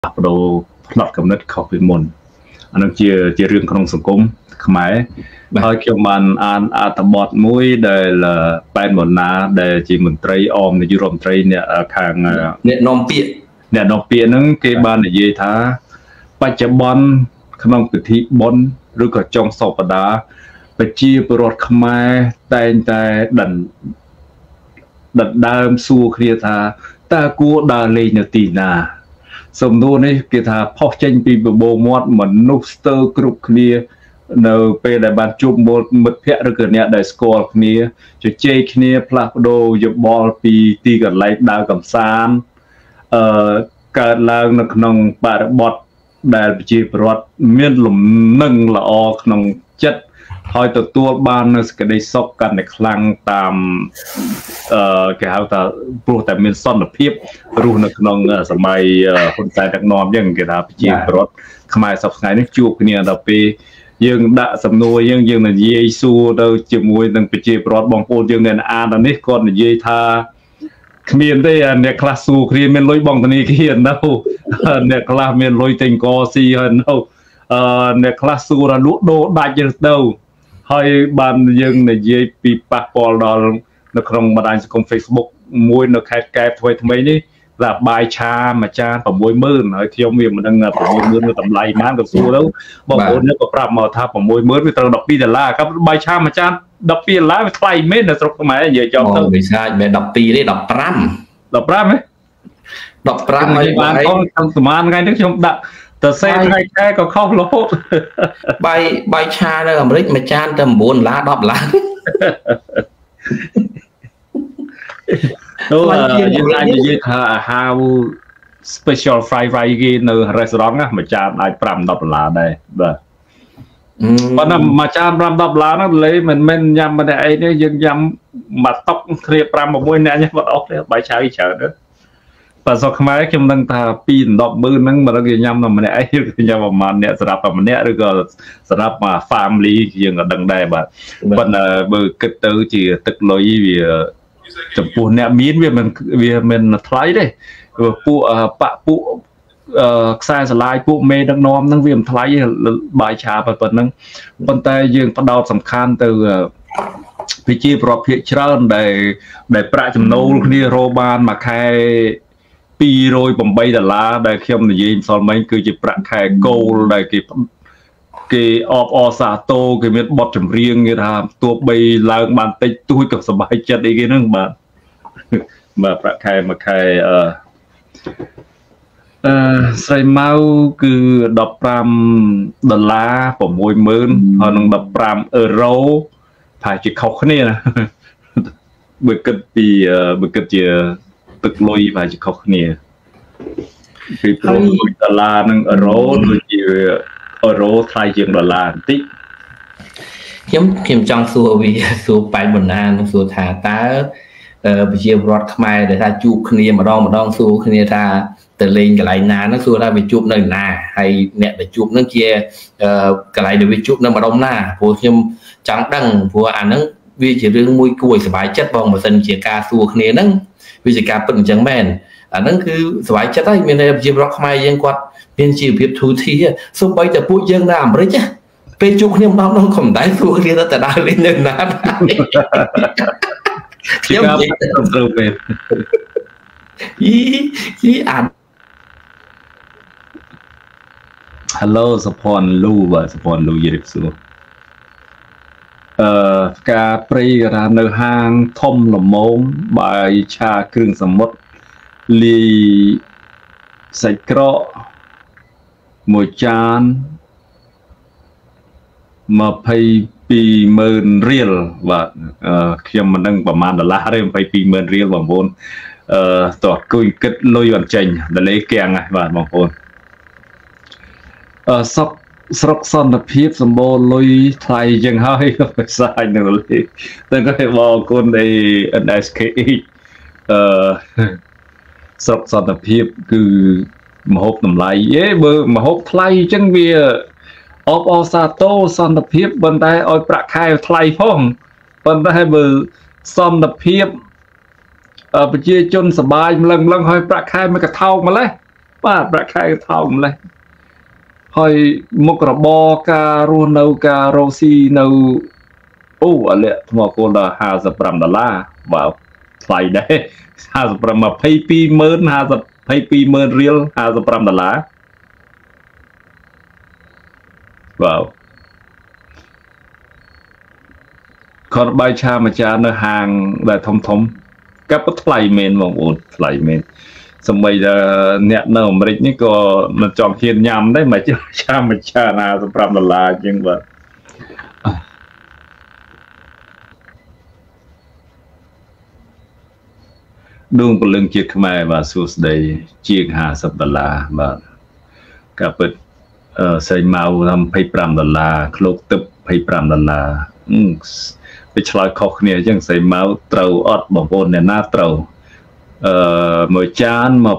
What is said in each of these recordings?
đồ lọt cầm đất khóc về môn anh đang chia riêng trong sông cúng Khmer hơi kiểu man an tập bọt mũi đây là ban một ná để chỉ mình tray om để dùng tray nè hàng nè nòng pịa nâng cái ban để gì thá bạch chấm bon không bị thị bon rồi cả trong sọp đá bạch chia bột Khmer tay đần đam su kia thá ta cua đà lên nhờ tì nà sông nô này kia thà phóc tranh pi bồ mót mà nút sơ cục kia nâu pe đại bàn chụp một phe được cái này đại score kia cho chơi kia plakdo giúp ball pi ti cái lại đa cầm san cả làng nó nông bà bọt đại chỉ bọt miên lùm nâng là o nông chất thôi từ tua ban nó cái đây sọcกันในคลังตามcái hào ta proแต่miền sơn là phiếpรู้ในนองสมัยคนใส่ดักนอมยังcái ta chỉรถขมายสอบไงนี่จูบเนี่ยเราไปยังด่าสำนวนยังในเยซูเราจีมวยตั้งไปจีบรถบางคนยังเงินอ่านอันนี้ก่อนในเยธาเมียนได้เนี่ยคลาสสูครีเมียนลอยบองตอนนี้เขียนนะเนี่ยคลาสเมียนลอยเต็งกอซีเห็นเอาเนี่ยคลาสสูระลุโดได้เจอเดิมให้บานยังในเยปีปากปอลดอลในครองบันไดสังคมเฟซบุ๊กมวยในแคสแกทไว้ทำไมนี่là bài cha mà cha và môi mơn ở theo miền mình đang phải môi mơn tầm lại mang được số đâu bọn bốn nó có prap mà tháp và môi mơn với tao đọc pi là các bài cha mà cha đọc pi là với thay mến là sao mà giờ cho tao người sai về đọc pi đấy đọc pram ấy đọc pram này bạn con thằng tụi man ngay nước trong đặng tờ xe hai cái có không lỗ bài cha đây là một mà cha tầm 4 lá đọc lá đó là như how special fried riceនៅ restaurant ណាមួយចានអាច$5 ដែរបាទប៉ុន្តែមួយចាន$5ហ្នឹងលេមិនមែនញ៉ាំម្នាក់ឯងទេយើងញ៉ាំមួយតុកគ្នា5-6នាក់ហ្នឹងបាត់អស់ទេបាយឆៅច្រើនទៅបើស្រុកខ្មែរខ្ញុំដឹងថា2-10 ម៉ឺនហ្នឹងមិនដឹងគេញ៉ាំតែម្នាក់ឯងគេញ៉ាំប្រហែលអ្នកសម្រាប់តែម្នាក់ឬក៏សម្រាប់មក family យើងក៏ដឹងដែរបាទប៉ុន្តែបើគិតទៅជាទឹកលុយវាចំពោះអ្នកមានវាមិនថ្លៃទេពួកបាក់ពួកខ្សែស្រឡាយពួកមេដឹកនាំហ្នឹងវាមិនថ្លៃបាយឆាប៉ុណ្ណឹងប៉ុន្តែយើងផ្ដោតសំខាន់ទៅវិជាប្រភេទច្រើនដែលប្រាក់ចំណូលគ្នារកបានមួយខែ$208ដែលខ្ញុំនិយាយម្សិលមិញគឺជាប្រាក់ខែគោលដែលគេអបអសាទរគេមានបទចម្រៀងគេថាទោះបីឡើងបានតិចតួចក៏សប្បាយចិត្តអីគេហ្នឹងបាទប្រាក់ខែមួយខែស្រីម៉ៅគឺ$15 $60,000ហើយនឹង€15ប្រហែលជាខុសគ្នាណាបើគិតជាទឹកលុយប្រហែលជាខុសគ្នាពីព្រោះ$នឹង€ដូចជាអឺរ៉ូថ្លៃជាង$បន្តិចខ្ញុំចង់សួរវាសួរបែបបណ្ណានឹងសួរថាតើប្រជាពលរដ្ឋខ្មែរដែលថាជួបគ្នាម្ដងសួរគ្នាថាទៅលេងកន្លែងណាហ្នឹងសួរថាវាជួបនៅណាហើយអ្នកដែលជួបហ្នឹងជាកន្លែងដែលវាជួបនៅម្ដុំណាព្រោះខ្ញុំចង់ដឹងព្រោះអាហ្នឹងវាជារឿងមួយគួរឲ្យសប្បាយចិត្តបងបើសិនជាការសួរគ្នាហ្នឹងវាជាការពិតអញ្ចឹងមែនអាហ្នឹងគឺសប្បាយចិត្តហើយមានប្រជាពលរដ្ឋខ្មែរយើងគាត់មានជីវភាពធូរធារសូម្បីតែពួកយើងនៅអាមេរិកពេលជួបគ្នាម្ដងនោះក៏មិនដែរសួរគ្នាទៅដើរលេងនៅណាខ្ញុំនិយាយត្រូវពេលអាន Hello សុផាន់លូបាទសុផាន់លូយេរិបសួរការព្រៃរានៅហាងធំល្មមបាយឆាគ្រឿងសមុទ្រលីសាច់ក្រកមួយចាន$22,000បាទខ្ញុំមិនដឹងប្រហែល$ទេ$22,000បងប្អូនតោះគួយគិតលុយអត់ចេញដលេកៀងហ្នឹងបាទបងប្អូនស្រុកសន្តិភាពសម្បូរលុយថ្លៃជាងហើយភាសានៅលេតែក៏បងប្អូននៃ NSKE ស្រុកសន្តិភាពគឺមហូបតម្លៃបើមហូបថ្លៃអញ្ចឹងវាអបអសាទរសន្តិភាពប៉ុន្តែឲ្យប្រាក់ខែថ្លៃផងប៉ុន្តែបើសន្តិភាពប្រជាជនសបាយម្លឹងហើយប្រាក់ខែមិនកថោកម្លេះបាទប្រាក់ខែថោកម្លេះហើយមុខរបរការរស់នៅការរកស៊ីនៅអូអាលាក់ថ្មគោលដល់$55បាទថ្លៃដែរ55 22,000 រៀល$55វ៉ាវគាត់បាយឆាមួយចាននៅហាងដែលធំកាប់ថ្លៃមែនបងប្អូនថ្លៃមែនសម្បីតែអ្នកនៅអាមេរិកនេះក៏មិនចង់ហ៊ានញ៉ាំដែរមកឆាមួយចាន$55អញ្ចឹងបាទដួងពលឹងជាតិខ្មែរបាទសួស្ដីជាង$50បាទកាពិតសៃម៉ៅថា$25ឃ្លោកទឹក$25វាឆ្លើយខុសគ្នាអញ្ចឹងសៃម៉ៅត្រូវអត់បងប្អូនអ្នកណាត្រូវមួយចាន22,000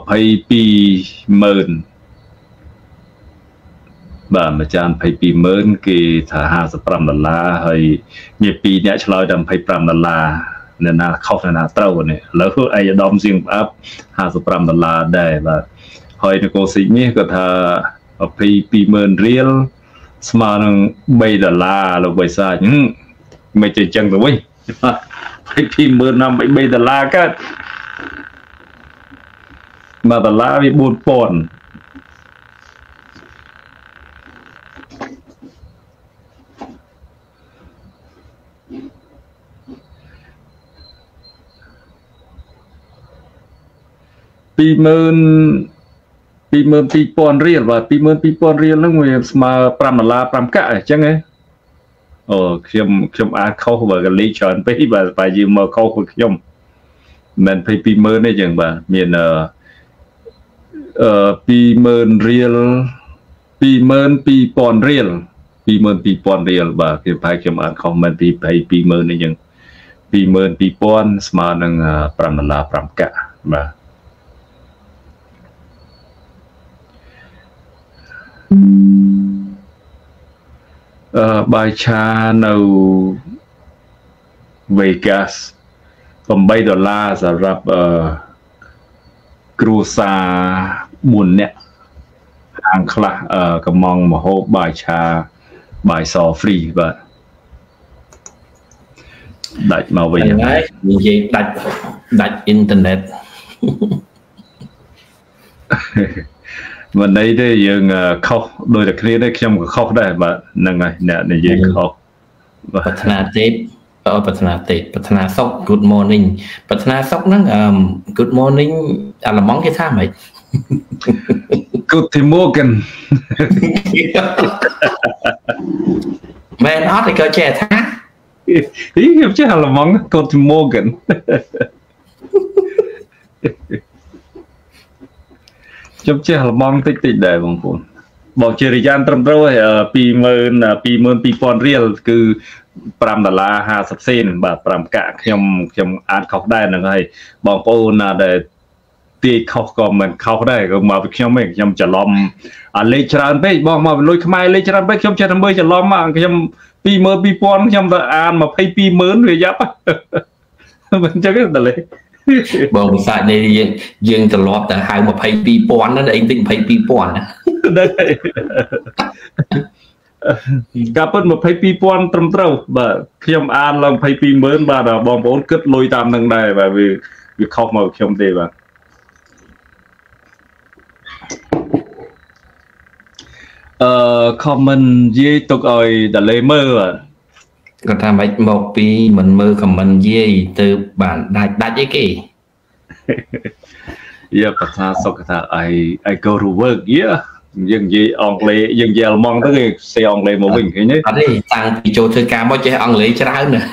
បាទមួយចាន22,000គេថា$55ហើយមាន2អ្នកឆ្លើយតែ$25អ្នកណាខុសអ្នកណាត្រូវនេះឥឡូវអៃដាមសៀងផ្អាប់$55ដែរបាទហើយនគរស៊ីមាសក៏ថា22,000រៀលស្មើនឹង$3លោកបិសាចមិនចេះចឹងទៅវិញ22,000ណាំ$3កើត$1វា4,00022,000រៀលបាទ22,000រៀលហ្នឹងវាស្មើ$5 5កាក់អញ្ចឹងហ៎អូខ្ញុំអាចខុសបើកលីច្រើនពេកបាទបើយើងមកខុសពីខ្ញុំមិន22,000ទេអញ្ចឹងបាទមាន20,000រៀល22,000រៀល22,000រៀលបាទគេប្រហែលខ្ញុំអាចខុសមិនពី22,000ទេអញ្ចឹង22,000ស្មើនឹង$5 5កាក់បាទបាយឆានៅ Vegas $8សម្រាប់គ្រួសារ4នាក់ហាងខ្លះកំងមហូបបាយឆាបាយស free បាទដាច់មកវិញហើយនិយាយដាច់អ៊ីនធឺណិតមិនន័យទេយើងខុសដោយតែគ្នាទេខ្ញុំក៏ខុសដែរបាទហ្នឹងហើយអ្នកនិយាយខុសប្រាថ្នាទេប្រាថ្នាសុខ good morning ប្រាថ្នាសុខហ្នឹង good morning អាឡម៉ង់គេថាម៉េច good morning មែនអត់គេចេះថាខ្ញុំចេះអាឡម៉ង់ good morningខ្ញុំចេះអាឡម៉ង់តិចដែរបងប្អូនបងជារិយានត្រឹមត្រូវហើយ22,000រៀលគឺ$5.50សេនបាទ5កាក់ខ្ញុំអាចខុសដែរហ្នឹងហើយបងប្អូនណាដែលទាយខុសក៏មិនខុសដែរក៏មកពីខ្ញុំឯងខ្ញុំច្រឡំអាលេខច្រើនពេកបងមកលុយខ្មែរលេខច្រើនពេកខ្ញុំចេះតែមើលច្រឡំមកខ្ញុំ22,000ខ្ញុំទៅអាន22,000វាយ៉ាប់មិនអញ្ចឹងទេលេបងវិសាចនេះយើងត្រឡប់ទៅហៅ22,000ណាអីតិច22,000ណាកាពិត22,000ត្រឹមត្រូវបាទខ្ញុំអានឡើង22,000បាទបងប្អូនគិតលុយតាមនឹងដែរបាទវាខុសមកខ្ញុំទេបាទcomment និយាយទុកឲ្យដាលេមើលគាត់ថាមិនមកពីមិនមើល comment និយាយទៅបានដាច់អីគេយាប្រសាសុខថា I go to work យើងនិយាយអង់គ្លេសយើងនិយាយអាល្លឺម៉ង់ទៅគេសេអង់គ្លេសមកវិញឃើញទេអត់ទេតាំងពីចូលធ្វើការមកចេះអង់គ្លេសច្រើនណា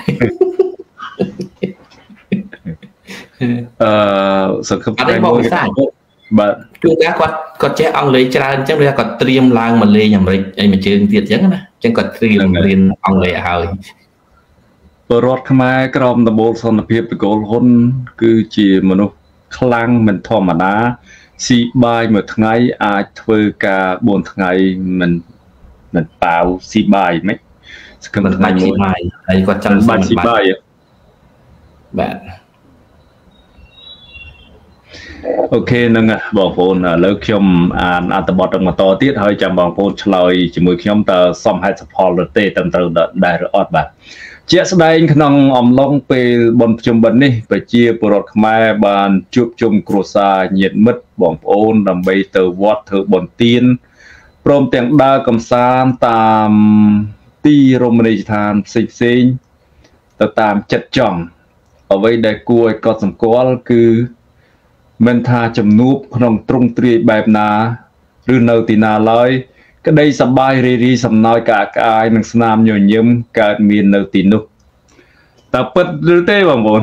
សង្ឃឹមថាមួយបាទជួនកាលគាត់ចេះអង់គ្លេសច្រើនអញ្ចឹងឬគាត់ត្រៀមឡើងមកលេងអាមេរិកអីមួយជើងទៀតអញ្ចឹងណាអញ្ចឹងគាត់ត្រៀមរៀនអង់គ្លេសហើយពលរដ្ឋខ្មែរក្រមដំបូលសន្តិភាពតកូលហ៊ុនគឺជាមនុស្សខ្លាំងមិនធម្មតាស៊ីបាយមួយថ្ងៃអាចធ្វើការ4ថ្ងៃមិនប៉ាវស៊ីបាយហ្មងសង្ឃឹមថាស៊ីបាយហើយគាត់ចង់ស៊ីបាយបាទ ok nângបងប្អូនលើខ្ញុំអានអត្ថបទទាំងបន្តទៀតហើយចាំបងប្អូនឆ្លើយជាមួយខ្ញុំតើសមហេតុសផលឬទេត្រឹមត្រូវដែរឬអត់បាទជាក់ស្ដែងក្នុងអំឡុងពេលបុណ្យភ្ជុំបិណ្ឌនេះប្រជាពលរដ្ឋខ្មែរបានជួបជុំគ្រួសារញាតិមិត្តបងប្អូនដើម្បីទៅវត្តធ្វើបុណ្យទានព្រមទាំងដើរកម្សាន្តតាមទីរមណីយដ្ឋានផ្សេងៗទៅតាមចិត្តចង់អ្វីដែលគួរឲ្យកត់សម្គាល់គឺមិនថាជំនួបក្នុងទ្រង់ទ្រាយបែបណាឬនៅទីណាឡើយក្តីសប្បាយរីរីសំណោចកាក្អាយនិងស្នាមញញឹមកើតមាននៅទីនោះតើពិតឬទេបងប្អូន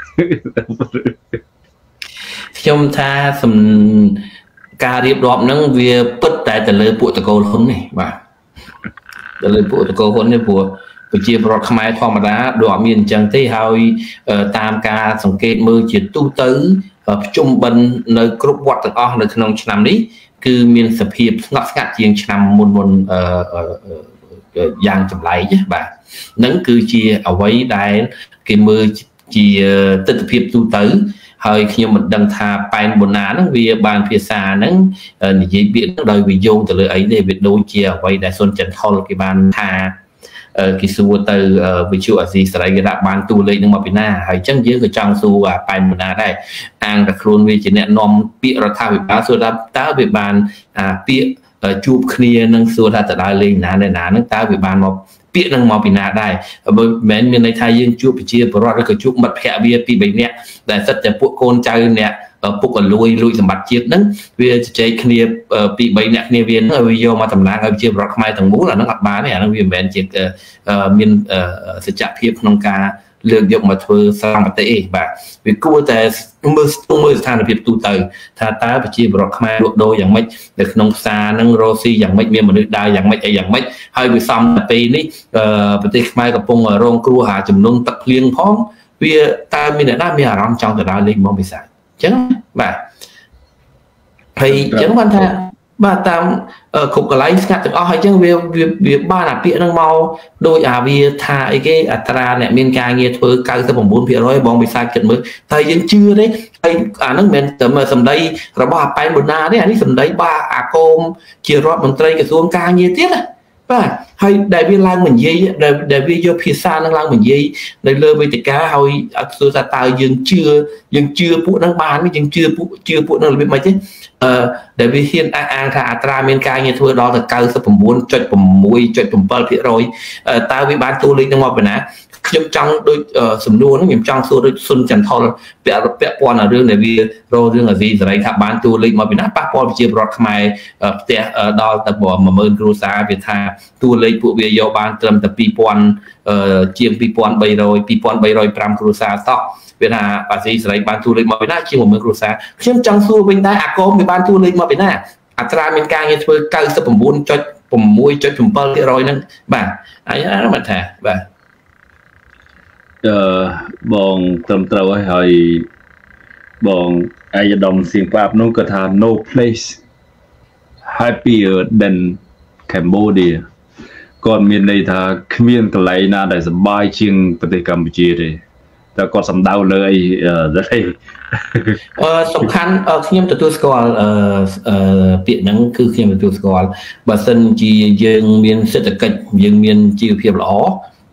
ខ្ញុំថាការរៀបរាប់ហ្នឹងវាពិតតែទៅលើពួកតកូលហ៊ុននេះបាទទៅលើពួកតកូលហ៊ុននេះព្រោះប្រជាពលរដ្ឋខ្មែរធម្មតាដូចអត់មានអញ្ចឹងទេហើយតាមការសង្កេតមើលជាទូទៅភ្ជុំបិណ្ឌនៅគ្រប់វត្តទាំងអស់នៅក្នុងឆ្នាំនេះគឺមានសភាពស្ងប់ស្ងាត់ជាងឆ្នាំមុនយ៉ាងចម្លែកបាទហ្នឹងគឺជាអ្វីដែលគេមើលជាទស្សនវិជ្ជាទូទៅហើយខ្ញុំមិនដឹងថាប៉ែនបូណាហ្នឹងវាបានភាសាហ្នឹងនិយាយពាក្យហ្នឹងដោយវាយោងទៅលើអីទេវាដូចជាអ្វីដែលសុនចិនថុលគេបានថាគេសួរទៅវិទ្យុអាស៊ីសេរីគេដាក់បានតួលេខនឹងមកពីណាហើយអញ្ចឹងយើងក៏ចង់សួរប៉ែនបូណាដែរអាងតែខ្លួនវាជាអ្នកនាំពាក្យរដ្ឋាភិបាលសួរថាតើវាបានពាក្យជួបគ្នានឹងសួរថាតើដើរលេងណាហ្នឹងតើវាបានមកពាក្យនឹងមកពីណាដែរមិនមែនមានន័យថាយើងជួបប្រជាពលរដ្ឋឬក៏ជួបមិត្តភ័ក្តិវា2 3នាក់ដែលសិតតែពួកកូនចៅអ្នកពុកលួយសម្បត្តិជាតិហ្នឹងវាជជែកគ្នា2 3នាក់គ្នាវាហ្នឹងឲ្យវាយកមកតំណាងឲ្យប្រជាពលរដ្ឋខ្មែរទាំងមូលអាហ្នឹងអត់បានទេអាហ្នឹងវាមិនមែនជាមានសច្ចភាពក្នុងការលើកយកមកធ្វើសារមតិទេបាទវាគួរតែមើលស្ថានភាពទូទៅថាតើប្រជាពលរដ្ឋខ្មែរលក់ដូរយ៉ាងម៉េចនៅក្នុងផ្សារហ្នឹងរស់ស៊ីយ៉ាងម៉េចមានមនុស្សដើរយ៉ាងម៉េចអីយ៉ាងម៉េចហើយវាសំតែពេលនេះប្រទេសខ្មែរកំពុងរងគ្រោះចំនួនទឹកភ្លៀងផងវាតើមានអ្នកណាមានអារម្មណ៍ចង់ទៅដើរលេងមកពិសាអញ្ចឹងបាទហើយអញ្ចឹងបានថាបាទតាមគ្រប់កន្លែងស្ងាត់ទាំងអស់ហើយអញ្ចឹងវាបានអាពាក្យហ្នឹងមកដោយវាថាអីគេអត្រាអ្នកមានការងារធ្វើ 99% បងវិសាគិតមើលតែយើងជឿទេហើយអាហ្នឹងមិនមែនតែសម្ដីរបស់អាប៉ែនបូណាទេអានេះសម្ដីបាទអាគមជារដ្ឋមន្ត្រីក្រសួងការងារទៀតណាបាទហើយដែលវាឡើងមកនិយាយដែលវាយកភាសានឹងឡើងមកនិយាយនៅលើវេទិកាហើយអត់ស្គាល់ថាតើយើងជឿពួកនឹងបានយើងជឿពួកនឹងរបៀបម៉េចទេដែលវាហ៊ានអះអាងថាអត្រាមានការងារធ្វើដល់ទៅ 99.6.7% តើវាបានតួលេខនឹងមកពីណាខ្ញុំចង់ដូចសំណួរហ្នឹងខ្ញុំចង់សួរដូចសុនចន្ទថុលពាក់ព័ន្ធនឹងរឿងដែលវារករឿងអាស៊ីសេរីថាបានតួលេខមកពីណាប៉ះពាល់ប្រជាពលរដ្ឋខ្មែរផ្ទះដល់ទៅ 10000 គ្រួសារវាថាតួលេខពួកវាយកបានត្រឹមតែ 2000 ជាង 2305 គ្រួសារតោះវាថាអាស៊ីសេរីបានតួលេខមកពីណាជាង 10000 គ្រួសារខ្ញុំចង់សួរវិញដែរអាកុំវាបានតួលេខមកពីណាអត្រាមានការងារធ្វើ 99.6.7% ហ្នឹងបាទអាមិនថាបាទបងត្រឹមត្រូវហើយបងអាយដាមសៀងប៉ាបនោះក៏ថា no place happier than Cambodia គាត់មានន័យថាគ្មានកន្លែងណាដែលសប្បាយជាងប្រទេសកម្ពុជាទេតែគាត់សំដៅលើអីទេសំខាន់ខ្ញុំទទួលស្គាល់ពាក្យហ្នឹងគឺខ្ញុំទទួលស្គាល់បើសិនជាយើងមានសេដ្ឋកិច្ចយើងមានជីវភាពល្អ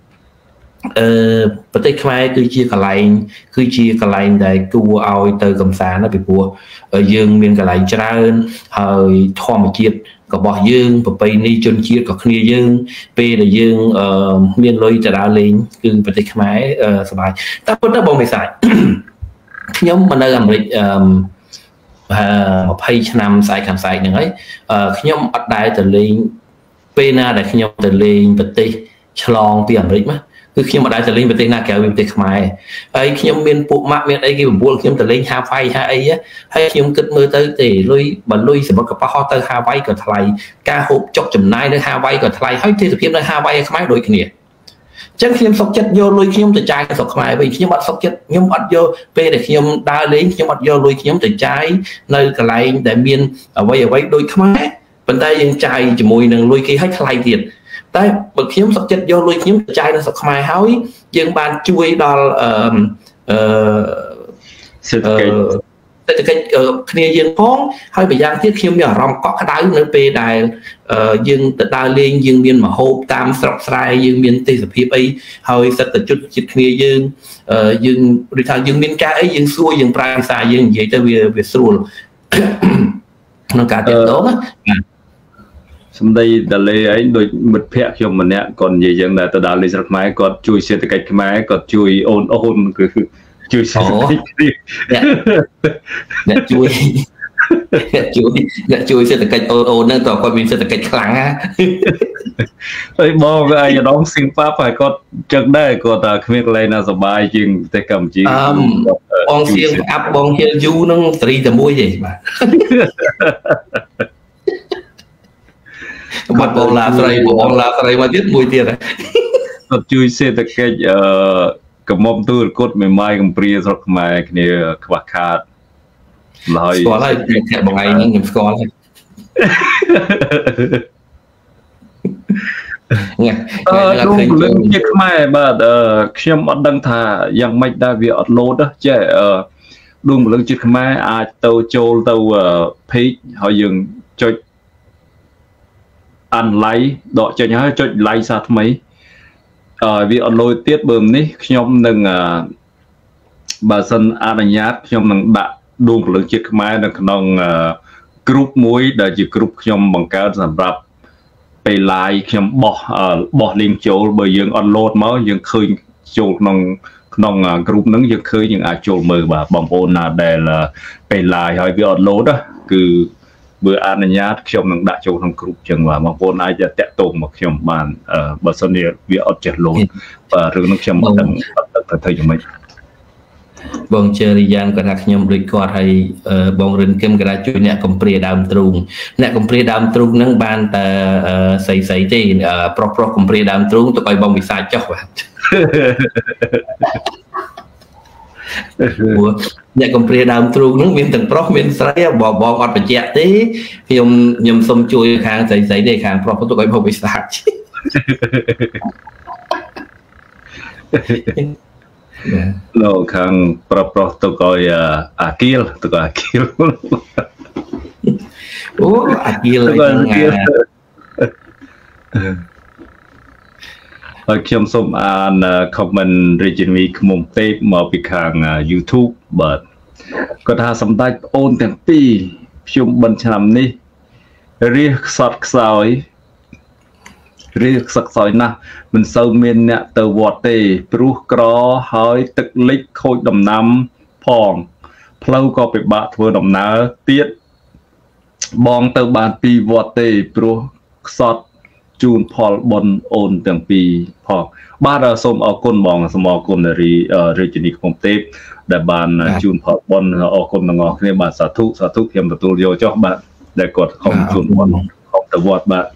ប្រទេសខ្មែរគឺជាកន្លែងដែលគួរឲ្យទៅកំសាន្តណាពីព្រោះយើងមានកន្លែងច្រើនហើយធម្មជាតិរបស់យើងប្រពៃណីជនជាតិក៏គ្នាយើងពេលដែលយើងមានលុយទៅដើរលេងគឺប្រទេសខ្មែរសប្បាយតែប៉ុន្តែបងមេសាយខ្ញុំមកនៅអាមេរិក20ឆ្នាំស្អែកខាងស្អែកហ្នឹងហើយខ្ញុំអត់ដែលទៅលេងពេលណាដែលខ្ញុំទៅលេងប្រទេសឆ្លងពីអាមេរិកមកគឺខ្ញុំមិនដែលទៅលេងប្រទេសណាក្រៅពីប្រទេសខ្មែរហើយខ្ញុំមានពួកម៉ាក់មានអីគេបបួលខ្ញុំទៅលេងហាវ៉ៃហាអីហើយខ្ញុំគិតមើលទៅទេលុយបើលុយសម្រាប់កប៉ាល់ហោះទៅហាវ៉ៃក៏ថ្លៃការហូបចុកចំណាយនៅហាវ៉ៃក៏ថ្លៃហើយទេសភាពនៅហាវ៉ៃខ្មែរដូចគ្នាអញ្ចឹងខ្ញុំសុខចិត្តយកលុយខ្ញុំទៅចាយស្រុកខ្មែរវិញខ្ញុំអត់សុខចិត្តខ្ញុំអត់យកពេលដែលខ្ញុំដើរលេងខ្ញុំអត់យកលុយខ្ញុំទៅចាយនៅកន្លែងដែលមានអ្វីដូចខ្មែរប៉ុន្តែយើងចាយជាមួយនឹងលុយគេឲ្យថ្លៃទៀតតែបើខ្ញុំសុខចិត្តយកលុយខ្ញុំទៅចាយនៅស្រុកខ្មែរហើយយើងបានជួយដល់សេដ្ឋកិច្ចសេដ្ឋកិច្ចគ្នាយើងផងហើយម្យ៉ាងទៀតខ្ញុំមានអារម្មណ៍កក់ក្ដៅនៅពេលដែលយើងទៅដើរលេងយើងមានម្ហូបតាមស្រុកស្រែយើងមានទេសភាពអីហើយសិទ្ធិជនជាតិគ្នាយើងឬថាយើងមានការអីយើងសួរយើងប្រើភាសាយើងនិយាយទៅវាស្រួលក្នុងការទាក់ទងណាសម្ដីដាលេឯងដូចមិត្តភ័ក្ដិខ្ញុំម្នាក់គាត់និយាយយ៉ាងដែរទៅដល់លេខស្រុកខ្មែរគាត់ជួយសេដ្ឋកិច្ចខ្មែរគាត់ជួយអូនគឺជួយសេដ្ឋកិច្ចអ្នកជួយសេដ្ឋកិច្ចអូនហ្នឹងតើគាត់មានសេដ្ឋកិច្ចខ្លាំងណាហើយបងឯងដងស៊ីងប៉ាប់ហើយគាត់ចឹងដែរគាត់ថាគ្មានកន្លែងណាសុបាយជាងប្រទេសកម្ពុជាបងសៀងអាប់បងហៀលយូហ្នឹងស្រីតែមួយទេបាទបងឡាស្រីមកទៀតមួយទៀតគាត់ជួយសេដ្ឋកិច្ចកំមុំទូរគតមេម៉ាយកំព្រាស្រុកខ្មែរគ្នាខ្វះខាតឡើយស្គាល់ហើយអ្នកបងឯងហ្នឹងខ្ញុំស្គាល់ហើយលោកពលឹងជាខ្មែរបាទខ្ញុំអត់ដឹងថាយ៉ាងម៉េចដែរវាអត់លោតចេះដួងពលឹងជាតិខ្មែរអាចទៅចូលទៅ page ហើយយើងចុចunlike ដកចេញហើយចុច like សារថ្មីវាអត់លោតទៀតបើនេះខ្ញុំនឹងបើសិនអនុញ្ញាតខ្ញុំនឹងដាក់ដួងពលឹងជាតិខ្មែរនៅក្នុង group មួយដែលជា group ខ្ញុំបង្កើតសម្រាប់ពេល live ខ្ញុំបោះ link ចូលបើយើងអត់ load មកយើងឃើញចូលក្នុង group ហ្នឹងយើងឃើញយើងអាចចូលមើលបាទបងប្អូនណាដែលពេល live ហើយវាអត់ load គឺបើអនុញ្ញាតខ្ញុំនឹងដាក់ចូលក្នុង group ចឹងបាទបងប្អូនអាចតាក់ទងមកខ្ញុំបានបើសិនជាវាអត់ចេះ load បាទរឿងហ្នឹងខ្ញុំអត់ដឹងថាធ្វើយ៉ាងម៉េចបងជេរីយ៉ានគាត់ថាខ្ញុំដូចគាត់ហើយបងរិនគឹមគាត់ថាជួយអ្នកកំព្រាដើមទ្រូងហ្នឹងបានតែស្អីទេប្រុសកំព្រាដើមទ្រូងទៅឲ្យបងវិសាចចុះបាទអ្នកកំព្រាដើមទ្រូងហ្នឹងមានទាំងប្រុសមានស្រីបងអត់បញ្ជាក់ទេខ្ញុំសុំជួយខាងស្រីទេខាងប្រុសទៅឲ្យបងវិសាចលោកខាងប្រុសទៅឲ្យអាគីលអូអាគីលហើយខ្ញុំសូមអាន comment region ខ្មុំពេកមកពីខាង YouTube បាទគាត់ថាសម្ដេចប្អូនទាំងពីរខ្ញុំបិណ្ឌឆ្នាំនេះរាសខ្សត់ខ្សោយណាស់មិនសូវមានអ្នកទៅវត្តទេព្រោះក្រហើយទឹកលិចខូចដំណាំផងផ្លូវក៏ពិបាកធ្វើដំណើរទៀតបងទៅបានពីវត្តទេព្រោះខ្សត់ជូនផលបុណ្យអូនទាំងពីរផងបាទសូមអរគុណបងសូមអរគុណរាជនីខ្មុំទេពដែលបានជូនផលបុណ្យអរគុណទាំងអស់គ្នាបាទសាធុខ្ញុំទទួលយកចុះបាទដែលគាត់ខំជូនបុណ្យខំទៅវត្តបាទ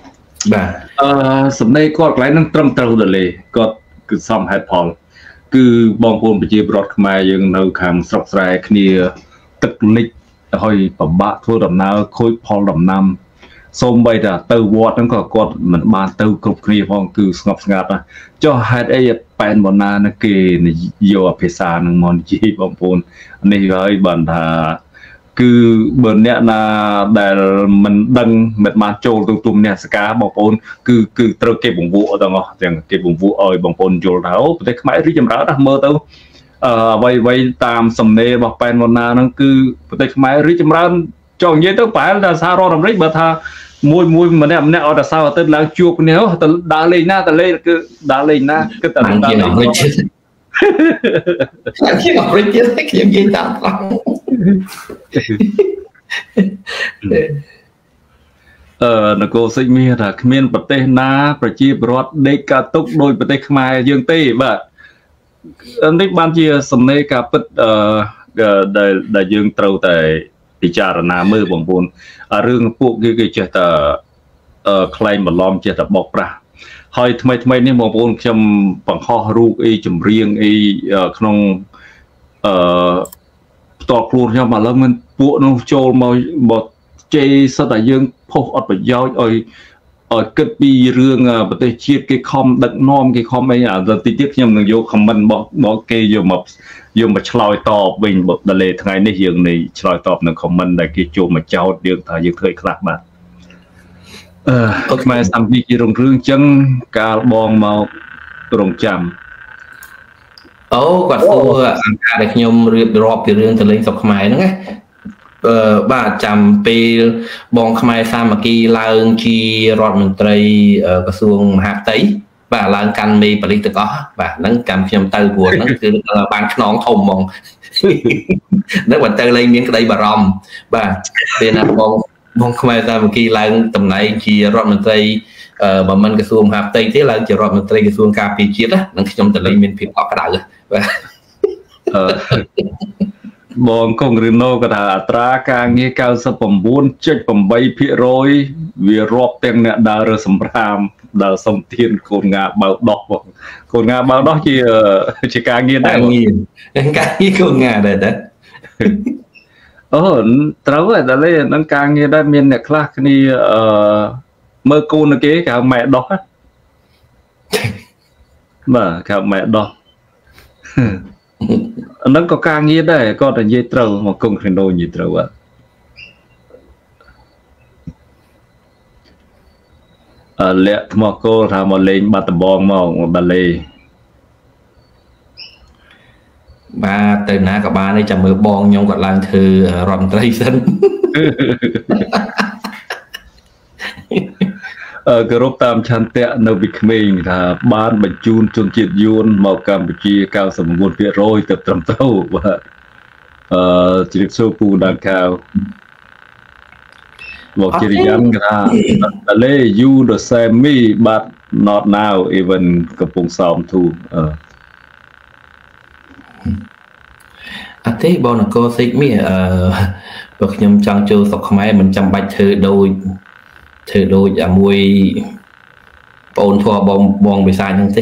សម្ដីគាត់កន្លែងហ្នឹងត្រឹមត្រូវដល់លេគាត់គឺសមហេតុផលគឺបងប្អូនប្រជាពលរដ្ឋខ្មែរយើងនៅខាងស្រុកស្រែគ្នាទឹកលិចហើយពិបាកធ្វើដំណើរខូចផលដំណាំសូម្បីតែទៅវត្តហ្នឹងក៏គាត់មិនបានទៅគ្រប់គ្នាផងគឺស្ងប់ស្ងាត់ណាចុះហេតុអីប៉ែនបណ្ណាណាគេយកភាសាហ្នឹងមកនិយាយបងប្អូននេះហើយបានថាគឺបើអ្នកណាដែលមិនដឹងមិនបានចូលទៅទុំអ្នកសកាបងប្អូនគឺត្រូវគេបង្វក់ទាំងអស់ទាំងគេបង្វក់ឲ្យបងប្អូនយល់ថាអូប្រទេសខ្មែររីកចម្រើនណាស់មើលទៅអ្វីតាមសំណេររបស់ប៉ែនវណ្ណាហ្នឹងគឺប្រទេសខ្មែររីកចម្រើនចង់និយាយទៅប្រហែលថាសហរដ្ឋអាមេរិកបើថាមួយម្នាក់ឲ្យតែសៅរ៍អាទិត្យឡើងជួបគ្នាទៅដើរលេងណាទៅលេងគឺដើរលេងណាគិតតែដើរលេងខ្ញុំនិយាយតាមត្រង់នគរសិទ្ធិមានថាគ្មានប្រទេសណាប្រជាពលរដ្ឋដេកកើតទុកដោយប្រទេសខ្មែរយើងទេបាទនេះបានជាសំណេរការពិតដែលយើងត្រូវតែពិចារណាមើលបងប្អូនរឿងពួកគេចេះតែខ្លែងបន្លំចេះតែបោកប្រាស់ហើយថ្មីនេះបងប្អូនខ្ញុំបង្ហោះរូបអីចម្រៀងអីក្នុងផ្ទាល់ខ្លួនខ្ញុំឥឡូវមិនពួកនោះចូលមកជេរសិតតែយើងផុសអត់ប្រយោជន៍ឲ្យ ở kết bi rương bật tay chiết cái com đựng nom cái com ấy à giờ tí tiếp nhầm đừng vô comment bỏ kê vô mà chloi tọp bình một đợt lệ ngày nay hiện này chloi tọp đừng comment để cái chỗ mà cháu được thời giờ thời khắc bạn mà làm việc gì rong rương chân cả bong màu rong chạm còn tôi để nhom rọp thì rương từ lên sọc Khmer nữa nghe bà chăm pe bong Khmer sa mà kia lang chi rọt mình tây cái xuồng hạt tấy bà lang can mi bali tự có bà nắng chăm nhom tây buồn nắngคือban nón thùng mong nếu bạn tây lên miếng cái đây bà rom bà bên nào bong Khmer sa mà kia lang tầm này chi rọt mình tây bà mình cái xuồng hạt tây thế là chỉ rọt mình tây cái xuồng cà phê chiết á nắng nhom tây lên miếng phim có cái đại bà bong công rino cái thà tra càng nghe cao sập bầm buôn chết bầm bay phía rồi vì rọp tiền nè đào rồi sầm ram đào sầm tiền cồn ngà bao đỏ chỉ càng nghe đấy càng nghe cồn ngà đấy đấy trâu vậy đó lên nó càng ngheได้miền này khác ni mơ côn cái cả mẹ đỏ mà cả mẹ đỏ nó có càng nghe đấy có là dây trâu mà công khai nô như trâu ạ lẹ mà cô thà mà lên bắt bong mà bà lê bà từ nãy các bạn ấy chăm mưa bong nhung còn lang thư rộn tây sân cái rốt tam chăn tệនៅវិក្មេងថាបានបញ្ជូនជនជាតិយួនមកកម្ពុជា99%ទៅត្រឹមត្រូវបាទជ្រាបសួរពូដានកៅមកជាយ៉ាងថាDaley you the same me but not now even កំពុងសោមទូអត់ទេបងនគរសិចមីបើខ្ញុំចង់ចូលស្រុកខ្មែរមិនចាំបាច់ធ្វើដូចមួយបងធွာបងវិសាចហ្នឹងទេ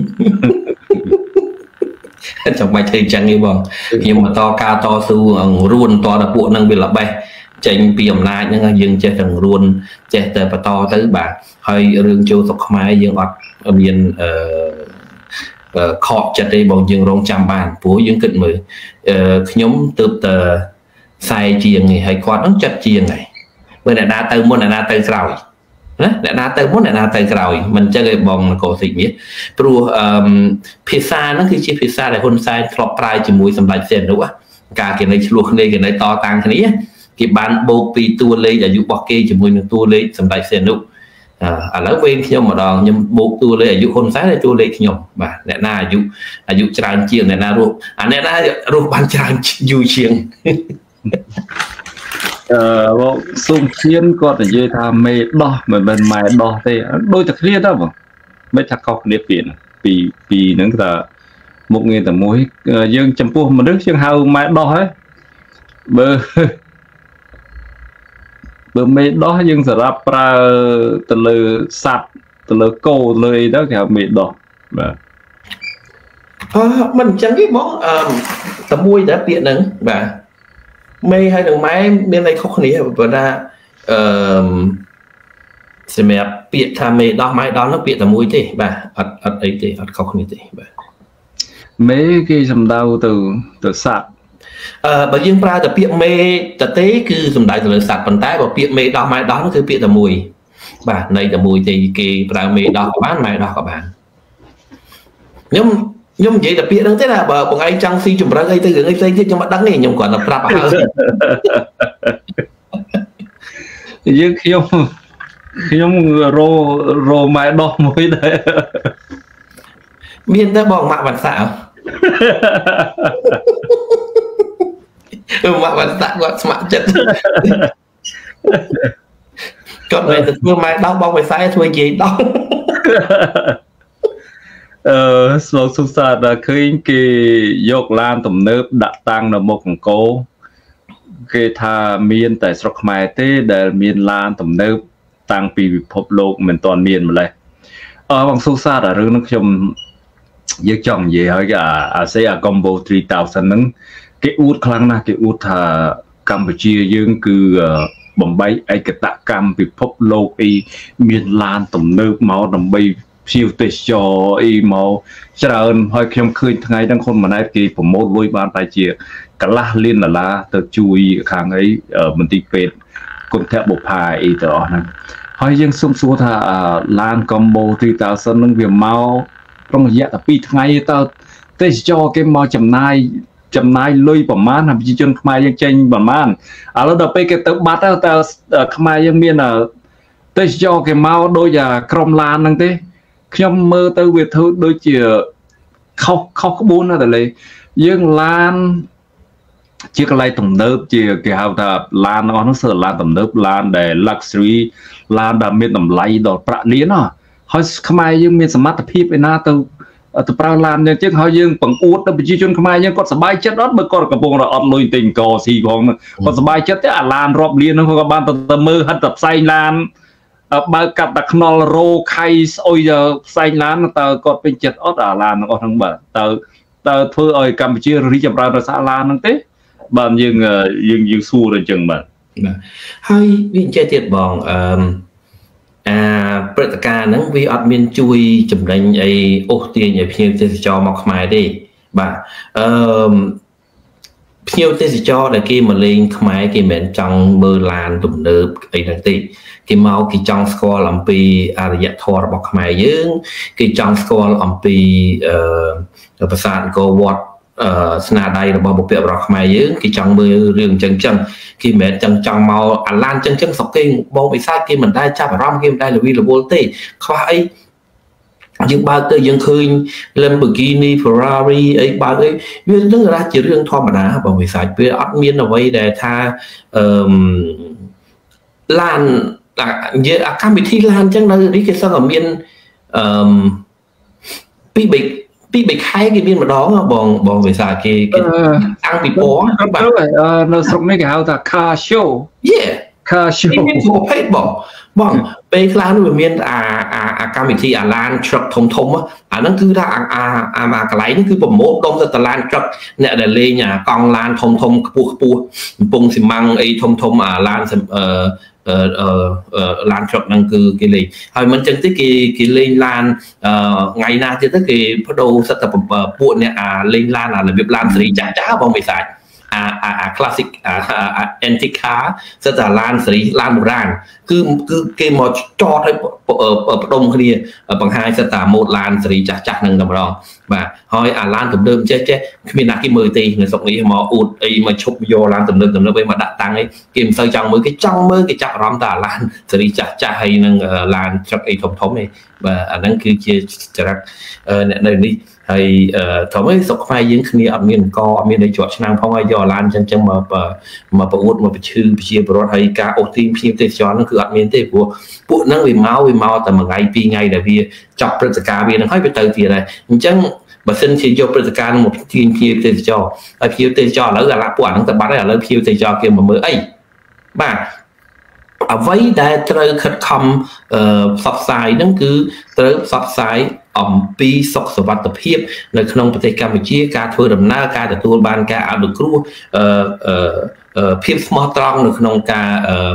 ចាំបាច់ធ្វើចឹងទេបងខ្ញុំបន្តការតស៊ូរួនតដល់ពួកហ្នឹងវាល្បេះចេញពីអំណាចហ្នឹងយើងចេះតែរួនចេះតែបន្តទៅបាទហើយរឿងចូលស្រុកខ្មែរយើងអត់មានខកចិត្តទេបងយើងរងចាំបានព្រោះយើងគិតមើលខ្ញុំទើបតែខ្សែជាងហើយគាត់ហ្នឹងចិត្តជាងហើយបើអ្នកណាទៅមុនអ្នកណាទៅក្រោយណាអ្នកណាទៅមុនអ្នកណាទៅក្រោយមិនចឹងឯងបងនគរសិចនេះព្រោះភាសាហ្នឹងគឺជាភាសាដែលហ៊ុនសែនធ្លាប់ប្រើជាមួយសម្ដេចសៀននោះការគេនៅឆ្លោះគ្នាគេនៅតតាំងគ្នាគេបានបូកពីតួលេខអាយុរបស់គេជាមួយនឹងតួលេខសម្ដេចសៀននោះឥឡូវវេនខ្ញុំម្ដងខ្ញុំបូកតួលេខអាយុហ៊ុនសែនហើយតួលេខខ្ញុំបាទអ្នកណាអាយុច្រើនជាងអ្នកណារស់អ្នកណារស់បានច្រើនយូរជាងសុំឈៀនគាត់និយាយថាមេដោះមិនមែនម៉ែដោះទេដូចតែគ្នាទៅបងមិនថាខុសគ្នាពីហ្នឹងថាមុខងារតែមួយយើងចំពោះមនុស្សយើងហៅម៉ែដោះហើយបើមេដោះយើងសម្រាប់ប្រើទៅលើសัตว์ទៅលើគោលើអីទៅគេហៅមេដោះបាទមិនអញ្ចឹងទេបងតែមួយតែពាក្យហ្នឹងបាទមេហើយនឹងម៉ែមានអីខុសគ្នាបើថាសម្រាប់ពាក្យថាមេដោះម៉ែដោះនោះពាក្យតែមួយទេបាទអត់អីទេអត់ខុសគ្នាទេបាទមេគេសំដៅទៅសត្វបើយើងប្រើតែពាក្យមេតទេគឺសំដៅទៅលើសត្វប៉ុន្តែបើពាក្យមេដោះម៉ែដោះនោះគឺពាក្យតែមួយបាទន័យតែមួយទេគេប្រើមេដោះក៏បានម៉ែដោះក៏បានខ្ញុំនិយាយតែពាក្យហ្នឹងទេណាបើបងឯងចង់ស៊ីចម្រឹងអីទៅរឿងអីផ្សេងទៀតខ្ញុំអត់ដឹងទេខ្ញុំគ្រាន់តែប្រាប់ឲ្យយើងខ្ញុំរម៉ែដោះមួយដែរមានតែបងម៉ាក់វ៉ាន់សាម៉ាក់វ៉ាន់សាគាត់ស្ម័គ្រចិត្តគាត់មិនទៅធ្វើម៉ែដោះបងវិស័យធ្វើនិយាយដោះស្លោកសុសាដល់ឃើញគេយកឡានទំនើបដាក់តាំងនៅមុខអង្គរគេថាមានតែស្រុកខ្មែរទេដែលមានឡានទំនើបតាំងពីពិភពលោកមិនទាន់មានម្លេះបងសុសាដល់រឿងនោះខ្ញុំយើងចង់និយាយឲ្យអាសេអា Combo 3000ហ្នឹងគេអួតខ្លាំងណាស់គេអួតថាកម្ពុជាយើងគឺបំបីឯកតកម្មពិភពលោកអីមានឡានទំនើបមកដើម្បីភ្ញៀវទេសចរអីមកច្រើនហើយខ្ញុំឃើញថ្ងៃហ្នឹងហ៊ុនម៉ាណែតគេប្រមូលលុយបានតែជាកន្លះលានដុល្លារទៅជួយខាងអីមន្ទីរពេទ្យគុណធបុប្ផាអីទៅអស់ហ្នឹងហើយយើងសុំសួរថាឡានកុំបូ3000ហ្នឹងវាមកក្នុងរយៈតែ2ថ្ងៃទៅទេសចរគេមកចំណាយលុយប្រមាណប្រជាជនខ្មែរយើងចេញប្រមាណឥឡូវដល់ពេលគេទៅបាត់ទៅខ្មែរយើងមានទេសចរគេមកដូចក្រុមឡានហ្នឹងទេខ្ញុំមើលទៅវាធ្វើដូចជាខុសក្បួនណាតលេយើងឡានជាកន្លែងទំនើបជាគេហៅថាឡានរបស់នោះគឺឡានទំនើបឡានដែល luxury ឡានដែលមានតម្លៃដល់ប្រាក់លានហើយខ្មែរយើងមានសមត្ថភាពឯណាទៅប្រើឡានយ៉ាងចឹងហើយយើងបង្អួតដល់ប្រជាជនខ្មែរយើងគាត់សប្បាយចិត្តអត់បើគាត់កំពុងអត់លុយទិញកស៊ីផងគាត់សប្បាយចិត្តទេអាឡានរាប់លានហ្នឹងគាត់បានទៅមើលហិតតែផ្សេងឡានបើកាត់តែខ្នល់រោខៃស្អុយផ្សេងឡានតើគាត់ពេញចិត្តអត់អាឡានរបស់ហ្នឹងបាទតើធ្វើឲ្យកម្ពុជារីកចម្រើនរសារឡានហ្នឹងទេបាទយើងសួរអញ្ចឹងបាទហើយវាចេះទៀតបងព្រឹត្តិការណ៍ហ្នឹងវាអត់មានជួយចំណេញអីអូសទាញឲ្យភ្ញៀវទេសចរមកខ្មែរទេបាទភ្ញៀវទេសចរដែលគេមកលេងខ្មែរគេមិនមែនចង់មើលឡានទំនើបអីហ្នឹងទេគេមកគេចង់ស្គាល់អំពីអរិយធម៌របស់ខ្មែរយើងគេចង់ស្គាល់អំពីប្រាសាទអង្គរវត្តស្នាដៃរបស់បុព្វបុរសខ្មែរយើងគេចង់មើលរឿងអញ្ចឹងគេមិនមែនចង់មកអាឡានអញ្ចឹងស្រុកគេបងវិសាចគេមិនដែលចាប់អារម្មណ៍គេមិនដែលរវីរវល់ទេខ្វះអីយើងបើកទៅយើងឃើញ Lamborghini Ferrari អីបើកអីវានឹងរ៉ាជារឿងធម្មតាបងវិសាចវាអត់មានអ្វីដែលថាឡាននិយាយអាកម្មវិធីឡានអញ្ចឹងនៅនេះគេសឹងតែមានពី3ខែគេមានម្ដងបងវិសាគេតាំងពីពណ៌បាទនៅស្រុកនេះគេហៅថា car show car show មានសុខភាពបងពេលខ្លះនោះវាមានអាកម្មវិធីអាឡាន truck ធំអាហ្នឹងគឺថាអាកន្លែងនេះគឺប្រម៉ូទដុំទៅឡាន truck អ្នកដែលលេងអាកង់ឡានធំខ្ពស់កំពង់ស៊ីម៉ាំងអីធំអាឡានឡាន truck ហ្នឹងគឺគេលេងហើយមិនចឹងទេគេលេងឡានថ្ងៃណាទៀតទៅគេបដូរសិតតែពួកអ្នកលេងឡានរបៀបឡានសេរីចាស់បងមិនសាច់classic antique car សិតតែឡានសេរីឡានបុរាណគឺគេមកចតឲ្យបដុំគ្នាបង្ហាញសិតតែម៉ូដឡានសេរីចាស់ហ្នឹងតែម្ដងបាទហើយអាឡានទំនើបចេះគ្មានណាគេមើលទេនៅស្រុកនេះមកអួតអីមកឈប់យកឡានទំនើបអីមកដាក់តាំងអីគេមិនសូវចង់មើលគេចង់មើលគេចាប់អារម្មណ៍តែអាឡានសេរីចាស់ហើយនឹងឡានច្រឹកអីធំទេបាទអាហ្នឹងគឺជាចរិតអ្នកនៅនេះហើយត្រឹមឯស្រុកខ្មែរយើងគ្នាអត់មានអង្គអត់មានអីជាប់ឆ្នាំងផងហើយយកឡានអញ្ចឹងមកប្រអួតមកបញ្ឈឺប្រជាពលរដ្ឋហើយការអូសទាញភ្ញៀវទេសចរហ្នឹងគឺអត់មានទេព្រោះពួកហ្នឹងវាមកតែមួយថ្ងៃពីរថ្ងៃដែលវាចប់ព្រឹត្តិការណ៍វាហ្នឹងហើយវាទៅទៀតហើយអញ្ចឹងបើសិនជាយកព្រឹត្តិការណ៍ហ្នឹងមកទាញភ្ញៀវទេសចរហើយភ្ញៀវទេសចរឥឡូវអាឡាពួកអាហ្នឹងទៅបាត់ហើយឥឡូវភ្ញៀវទេសចរគេមកមើលអីបាទអ្វីដែលត្រូវខិតខំផ្សព្វផ្សាយហ្នឹងគឺត្រូវផ្សព្វផ្សាយអំពីសុខសុវត្ថិភាពនៅក្នុងប្រទេសកម្ពុជាការធ្វើដំណើរការទទួលបានការអនុគ្រោះភាពស្មោះត្រង់នៅក្នុងការ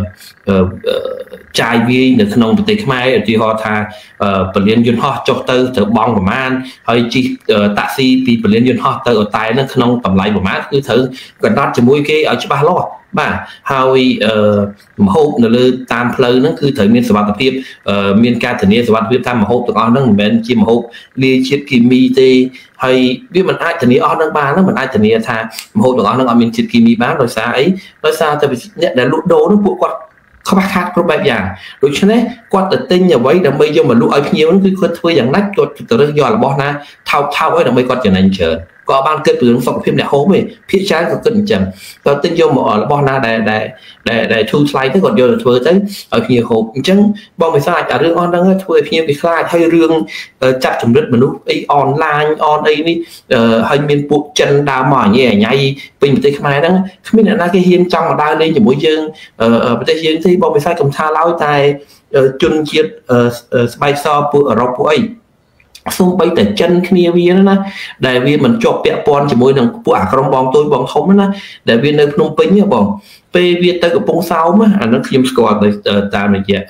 ចាយវាយនៅក្នុងប្រទេសខ្មែរឧទាហរណ៍ថាពលានយន្តហោះចុះទៅត្រូវបង់ប្រមាណហើយជិះតាក់ស៊ីពីពលានយន្តហោះទៅអូតែនឹងក្នុងតម្លៃប្រមាណគឺត្រូវកណ្ដាត់ជាមួយគេឲ្យច្បាស់លាស់បាទហើយមហូបនៅលើតាមផ្លូវហ្នឹងគឺត្រូវមានសុវត្ថិភាពមានការធានាសុវត្ថិភាពតាមមហូបទាំងអស់ហ្នឹងមិនមែនជាមហូបលាយជាតិគីមីទេហើយវាមិនអាចធានាអស់ហ្នឹងបានហ្នឹងមិនអាចធានាថាមហូបទាំងអស់ហ្នឹងអត់មានជាតិគីមីបានដោយសារអីដោយសារតែអ្នកដែលលក់ដូរហ្នឹងពួកគាត់ខ្វះខាតគ្រប់បែបយ៉ាងដូច្នេះគាត់ទៅទិញអ្វីដើម្បីយកមកលក់ឲ្យភ្ញៀវហ្នឹងគឺគាត់ធ្វើយ៉ាងណាគាត់ទៅរើសយករបស់ណាថោកឲ្យដើម្បីគាត់ចំណេញច្រើនក៏បានគិតពីរឿងសុខភាពអ្នកហូបទេភាគច្រើនក៏គិតអញ្ចឹងគាត់ទិញយកមករបស់ណាដែលធូរថ្លៃទៅគាត់យកទៅធ្វើទៅឲ្យភ្ញៀវហូបអញ្ចឹងបងមិនសាច់អារឿងអស់ហ្នឹងធ្វើឲ្យភ្ញៀវគេខ្លាចហើយរឿងចាត់ចម្រិតមនុស្សអីអនឡាញអីនេះហើយមានពួកចិនដើរមកអញ៉ៃពេញប្រទេសខ្មែរហ្នឹងគ្មានអ្នកណាគេហ៊ានចង់មកដើរលេងជាមួយយើងប្រទេសយើងទេបងមិនសាច់កំថាឡើយតែជនជាតិស្បែកសពួកអឺរ៉ុបពួកអីសូម្បីតែចិនគ្នាវាណាដែលវាមិនជាប់ពាក់ព័ន្ធជាមួយនឹងពួកអាក្រុមបងទួយបងធំណាដែលវានៅភ្នំពេញបងពេលវាទៅកំពង់សោមអានោះខ្ញុំស្គាល់ទៅតាមរយៈ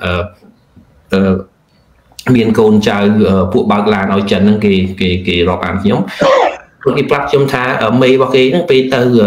មានកូនចៅពួកបើកឡានឲ្យចិនហ្នឹងគេរាប់អានខ្ញុំគេប្រាប់ខ្ញុំថាមេរបស់គេហ្នឹងពេល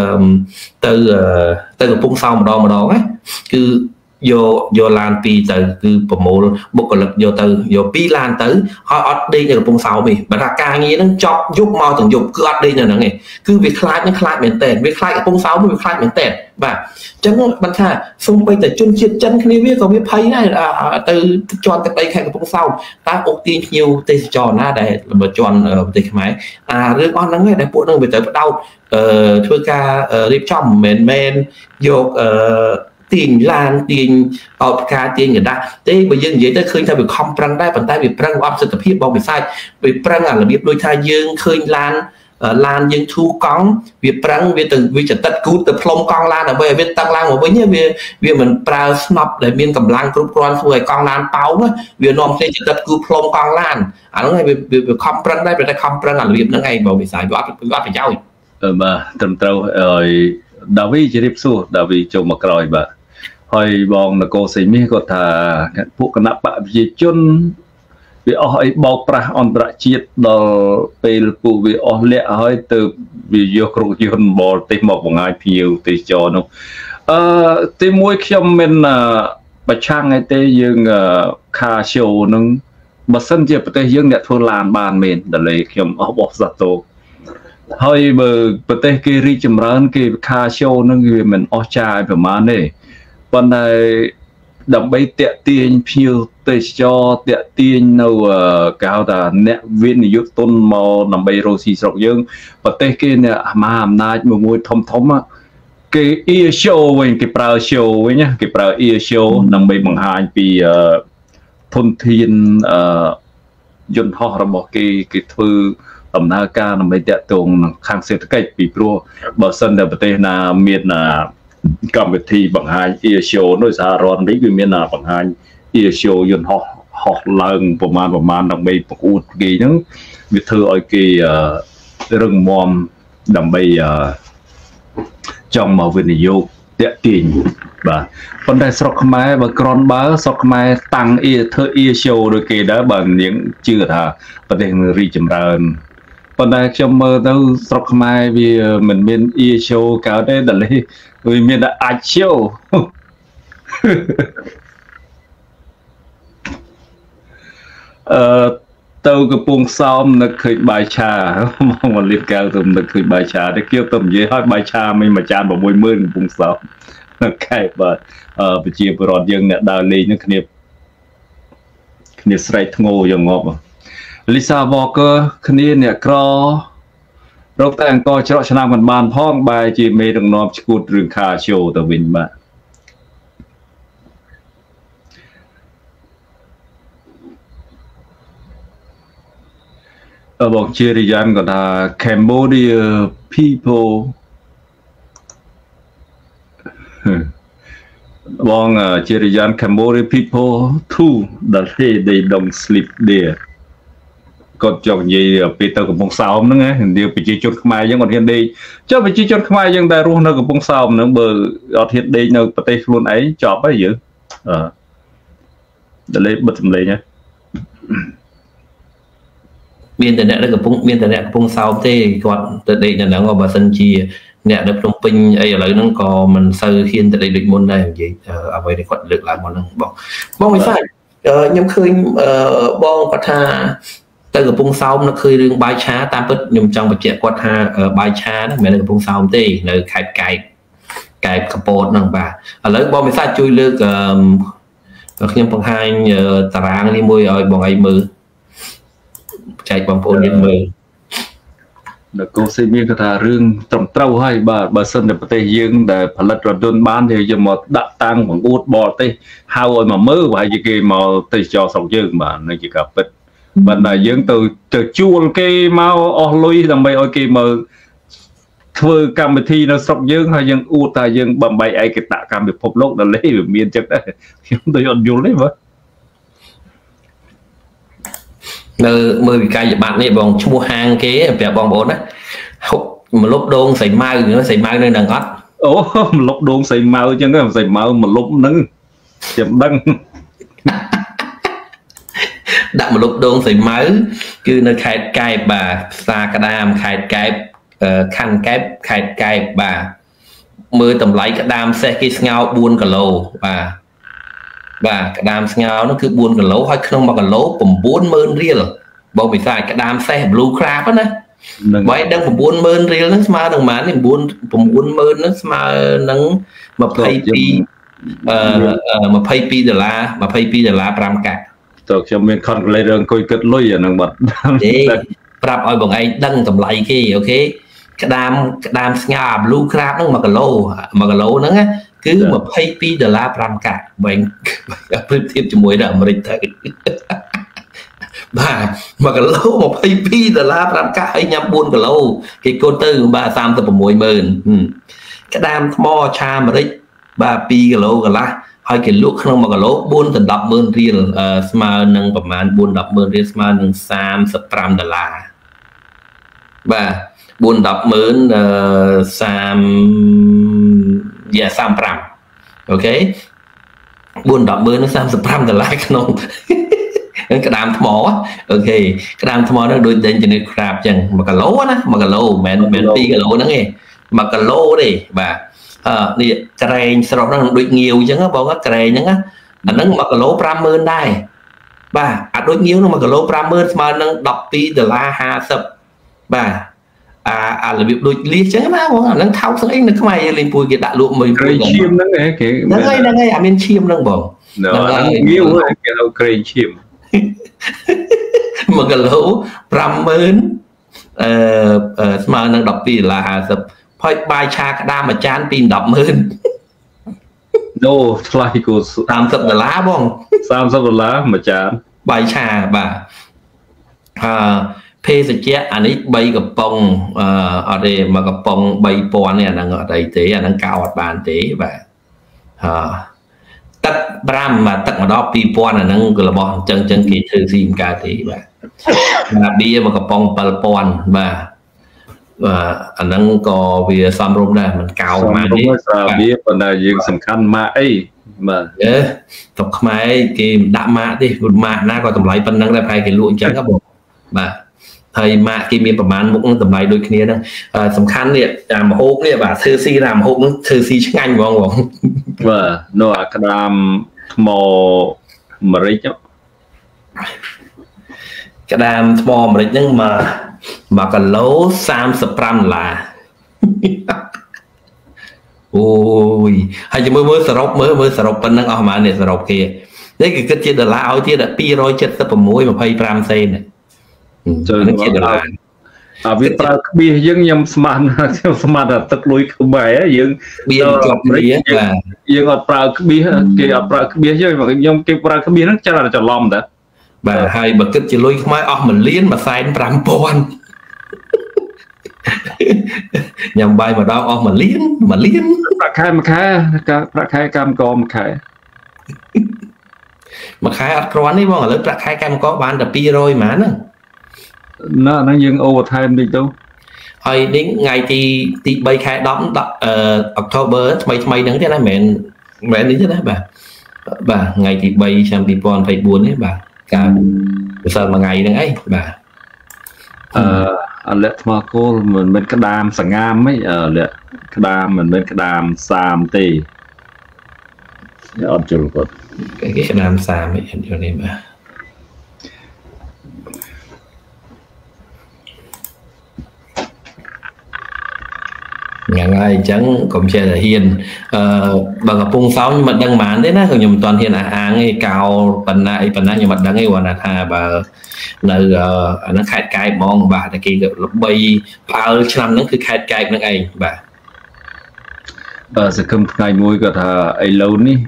ទៅកំពង់សោមម្ដងណាគឺយកឡាន2ទៅគឺប្រមូលបុគ្គលិកយក2ឡានទៅហើយអត់ដេកនៅកំពង់សោមទេបើថាការងារហ្នឹងចប់យប់មកទាំងយប់គឺអត់ដេកនៅហ្នឹងទេគឺវាខ្លាចមែនតើវាខ្លាចកំពង់សោមវាខ្លាចមែនតើបាទអញ្ចឹងបានថាសូម្បីតែជនជាតិចិនគ្នាវាក៏វាភ័យដែរទៅជន់ទឹកដីខេត្តកំពង់សោមតើអូទាញភ្ញៀវទេសចរណាដែលមកជន់ប្រទេសខ្មែររឿងអស់ហ្នឹងឯងដែលពួកហ្នឹងវាត្រូវបដោតធ្វើការរៀបចំមិនមែនយកទាញឡានទាញអោបការទាញกระดาษទេបើយើងនិយាយទៅឃើញថាវាខំប្រឹងដែរប៉ុន្តែវាប្រឹងអត់សិទ្ធិភាពបងវិសាចវាប្រឹងរបៀបដូចថាយើងឃើញឡានយើងធូរកង់វាប្រឹងវាចតិតគូតទៅផ្លុំកង់ឡានដើម្បីឲ្យវាតឹងឡើងមកវិញវាមិនប្រើស្នប់ដែលមានកម្លាំងគ្រប់គ្រាន់ធ្វើឲ្យកង់ឡានប៉ោងវានាំគ្នាចតិតគូតផ្លុំកង់ឡានអាហ្នឹងវាខំប្រឹងដែរតែខំប្រឹងអារបៀបហ្នឹងឯងបងវិសាចវាអត់ប្រយោជន៍បាទត្រឹមត្រូវឲ្យដាវីជម្រាបសួរដាវីចូលមកក្រោយបាទហើយបងនគរសីមាសគាត់ថាពួកគណៈបកប្រជាជនវាអស់អីបោកប្រាស់អន្តរជាតិដល់ពេលពួកវាអស់លាក់ហើយទៅវាយកក្រុងយន្តបរទេសមកបង្ហាញភ្ញៀវទេសចរនោះទីមួយខ្ញុំមិនប្រឆាំងឯទេយើងខា show នឹងបើសិនជាប្រទេសយើងអ្នកធ្វើឡានបានមែនដលេខ្ញុំអស់បោះសាទរហើយបើប្រទេសគេរីកចម្រើនគេខា show នឹងវាមិនអស់ចាយប្រហែលទេប៉ុន្តែដើម្បីតាក់ទាញភ្ញៀវទេសចរតាក់ទាញនៅគេហៅថាអ្នកវិនិយោគទុនមកដើម្បីរកស៊ីស្រុកយើងប្រទេសគេអ្នកមហាអំណាចមួយធំគេ ear show វិញគេប្រើ show វិញណាគេប្រើ ear show ដើម្បីបង្ហាញពីធនធានយន្តហោះរបស់គេធ្វើដំណើរការដើម្បីតាក់ទងខាងសេដ្ឋកិច្ចពីព្រោះបើសិនតែប្រទេសណាមានកម្មវិធីបង្ហាញ ear show នៅសហរដ្ឋអាមេរិកវាមានបង្ហាញ ear show យន្តហោះឡើងប្រមាណដើម្បីប្រកួតគេហ្នឹងវាធ្វើឲ្យគេរឹងមាំដើម្បីចង់មកវិនិយោគតាក់ទាញបាទប៉ុន្តែស្រុកខ្មែរបើក្រនបើស្រុកខ្មែរតាំងធ្វើ ear show ដូចគេដែរបើនាងជឿថាប្រទេសនឹងរីកចម្រើនប៉ុន្តែខ្ញុំមើលទៅស្រុកខ្មែរវាមិនមាន ear show កើតទេដល់វាមានតែអាច show ទៅកំពង់សោមនឹកឃើញបាយឆាមកលៀបកៅទៅនឹកឃើញបាយឆាតែគៀបទៅនិយាយឲ្យបាយឆាមិនមួយចាន 60000 កំពង់សោមនៅខេត្តបាទប្រជាពលរដ្ឋយើងអ្នកដើរលេងនឹងគ្នាស្រែកធ្ងោយ៉ាងងាប់លីសាវ៉កឺគ្នាអ្នកក្ររកតែអង្គច្រកឆ្នាំមិនបានផងបែរជាមេដឹកនាំឈួតរឿងខាឈូទៅវិញបាទបងជារិយានគាត់ថា Cambodia people បងជារិយាន Cambodia people too that they don't sleep there គាត់ចង់និយាយពេលទៅកំពង់សោមហ្នឹងណាប្រជាជនខ្មែរយើងអត់ហ៊ានដេកចុះប្រជាជនខ្មែរយើងដែលរស់នៅកំពង់សោមហ្នឹងបើអត់ហ៊ានដេកនៅប្រទេសខ្លួនឯងចប់ហើយយើងដល់បិទសម្លេងហ្នឹងមានតែអ្នកនៅកំពង់សោមទេគាត់ទៅដេកនៅហ្នឹងបើសិនជាអ្នកនៅភ្នំពេញអីឥឡូវហ្នឹងក៏មិនសូវហ៊ានទៅដេកដូចមុនដែរនិយាយអ្វីដែលគាត់លើកឡើងមុនហ្នឹងបងវិសាលខ្ញុំឃើញបងគាត់ថាទៅកំពង់សោមនៅឃើញរឿងបាយឆាតាមពិតខ្ញុំចង់បញ្ជាក់គាត់ថាបាយឆាហ្នឹងមិនមែននៅកំពង់សោមទេនៅខេត្តកែបកពតហ្នឹងបាទឥឡូវបងវិសាលជួយលើកខ្ញុំបង្ហាញតារាងនេះមួយឲ្យបងឯងមើលចែកបងប្អូនយើងមើលដល់កូសេមានគាត់ថារឿងត្រឹមត្រូវហើយបាទបើសិនតែប្រទេសយើងដែលផលិតរថយន្តបានយើងយកមកដាក់តាំងបង្អួតបរទេហៅឲ្យមកមើលប្រហែលជាគេមកទេសចរស្រុកយើងបាទនឹងជាការពិតបើតែយើងទៅជួលគេមកអស់លុយដើម្បីឲ្យគេមកធ្វើកម្មវិធីនៅស្រុកយើងហើយយើងអួតថាយើងបំបីឯកតកម្មពិភពលោកដល់លេវាមានចឹងដែរខ្ញុំទៅអត់យល់ទេបាទនៅមើលវិក័យប័ត្រនេះបងឈ្មោះហាងគេប្រាប់បងប្អូនណាហុកមកលុបដងសៃម៉ៅនៅនឹងអត់ Ồ lục đồn xài màu chứ không xài màu mà lục nâng chậm đăng đặt một lúc đồn xài máu cứ nơi khai cài bà xa cả đam khai cài khăn kép khai cài bà mưa tầm lấy cái đam xe kia ngao buôn cả lô và cái đam ngao nó cứ buôn cả lô hay không mà cả lô cũng 40 riel bao bị sai cái đam xe blue crab á nè vậy đang cũng 40 riel nó mà đằng mà nên 40 nó mà nắng mà pay pi mà pay pi $5 5 cả cho cho mình còn lấy đường coi kết lôi ở nâng bật để prap ơi bọn anh đăng tầm lại kia ok cái đam ngà blue crab nó mà cái lô nó á cứ mà pay pi $5 5 cả vậy tiếp cho mỗi đợt mà định thấy mà cái lô mà pay pi $5 5 cả ấy nhắm buôn cái lô cái cô tư 36,000cái đam mò cha mà đấy 3 cái lô cái lá hai cái lúc không mà cái lỗ 4-10 riel small nângประมาณ 4-10 riel small nâng $35 và 4-10 35 ok 4-10 nó $35 không cái đam thmó ok cái đam thmó nó đôi đến cho nên crab chẳng mà cái lỗ á mà cái lỗ mẹ pi cái lỗ nó nghe mà cái lỗ đi và nè kèn sọt nó đôi nhiều chứ á bọn á kèn chứ á nó mà cái lỗ 50 đây và đôi nhiều nó mà cái lỗ 50 mà nó $10 và là việc đôi liệt chứ má bọn nó tháo sang anh nó không ai lên pui cái đại lụa mình chim nó nghe cái nó ngay bên chim nó bọn nó nhiều cái đâu kèn chim mà cái lỗ 50 mà nó $10 phơi bài cha cái đam mà chán pin $10 đâu lại cô $30 bông $30 mà chán bài cha bà phê sẽ chết anh ấy bay gặp bông ở đây mà gặp bông bay pon này là ở đây thế là cao ở bàn thế và tất bram mà tất mà đó pi pon là nó là bọn chân kỳ thư sim cả thế và bia mà gặp bông pal pon và anh đang có vì xăm rôm này mình cao mà đi biết phần này dương sầm khăn mà ấy mà tộc Khmer cái đạm mạ đi một mạ na còn tầm lấy phần năng là phải cái lụa trắng các bộ mà thầy mạ cái miếngประมาณ cũng tầm lấy đôi kia đó sầm khăn này làm hộp này và thư si làm hộp thư si chắc anh không và nó cái đam màu mà đấy chứ cái đam màu mà đấy nhưng mà cái lỗ $35 ôi hay chỉ mới sờ rộp bên năng mà này sờ rộp kia đấy cái $1 áo chia là 276 mà pay 5 sen này việc ta bia dân nhầm smart là tất lùi không bài á dân bia chọc bia dân ở pra bia cái ở pra bia chứ mà nhom cái pra bia nó chắc là cho lom đó và hai bậc kết chỉ lùi không ai mình liên mà sai 5 pon nhầm bài mà đau mà liên khai cam co mà khai ăn con đấy bọn là khai cam có bán là pi rồi mà nó dừng overtime đi đâu hồi đến ngày thì bay khai đóng October mấy nắng thế này mẹ đến thế đấy bà ngày thì bay sang Pipon phải buồn đấy bà cả sao mà ngày đấy bà lệ mà cô mình bên cái đam sẵn ngam ấy lệ cái đam mình bên cái đam sam tì cái đam sam ấy điều này mà ngày ngày chẳng cũng sẽ là hiền bằng ở vùng sáu nhưng mà đăng mán đấy na nhưng toàn hiền ấy cao phần này nhưng mà đăng ấy hoàn là bà nơi nó khai cài mong bà thì kia lúc bay bao năm nó cứ khai cài nó ấy bà sẽ cầm ngày môi cả thà ấy lâu ní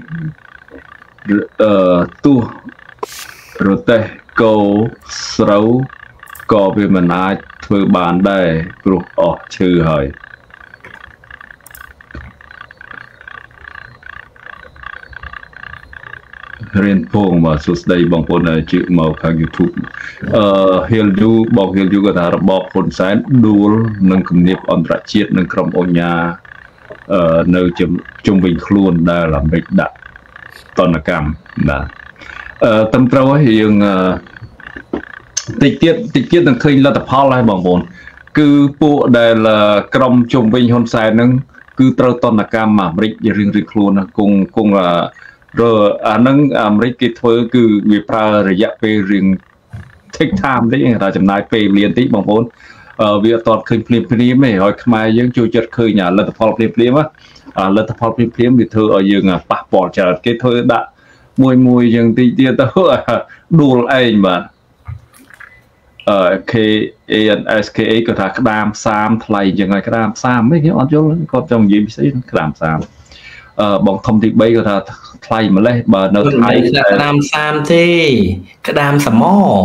tu rồi tê câu sấu có về mình aiធ្វើបានដែរព្រោះអស់ឈឺហើយរៀនពងមកសួស្ដីបងប្អូនដែលជឿមកខាង YouTube Hildu បង Hildu ក៏ថារបបហ៊ុនសែនដួលនឹងគំនាបអន្តរជាតិនឹងក្រុមអញ្ញានៅជុំវិញខ្លួនដែលអាមេរិកដាក់ទណ្ឌកម្មណាត្រឹមត្រូវហើយយើងតិចទៀតនឹងឃើញលទ្ធផលហើយបងប្អូនគឺពួកដែលក្រុមជុំវិញហ៊ុនសែនហ្នឹងគឺត្រូវទណ្ឌកម្មអាមេរិករៀងខ្លួនគង់អាហ្នឹងអាមេរិកគេធ្វើគឺវាប្រើរយៈពេលរៀង take time តិចតែចំណាយពេលវេលាតិចបងប្អូនវាអត់ទាន់ឃើញភ្លាមទេហើយខ្មែរយើងចូលចិត្តឃើញលទ្ធផលភ្លាមលទ្ធផលភ្លាមវាធ្វើឲ្យយើងប៉ះពាល់ច្រើនគេធ្វើដាក់មួយយើងតិចទៀតទៅដួលឯងបាទKANSKA ក៏ថាក្តាម30ថ្លៃចឹងហើយក្តាម30ហ្នឹងខ្ញុំអត់យល់គាត់ចង់និយាយពិសេសក្តាម30បងធំទី3ក៏ថាថ្លៃម្លេះបើនៅថ្លៃក្តាម 30ទេក្តាមសម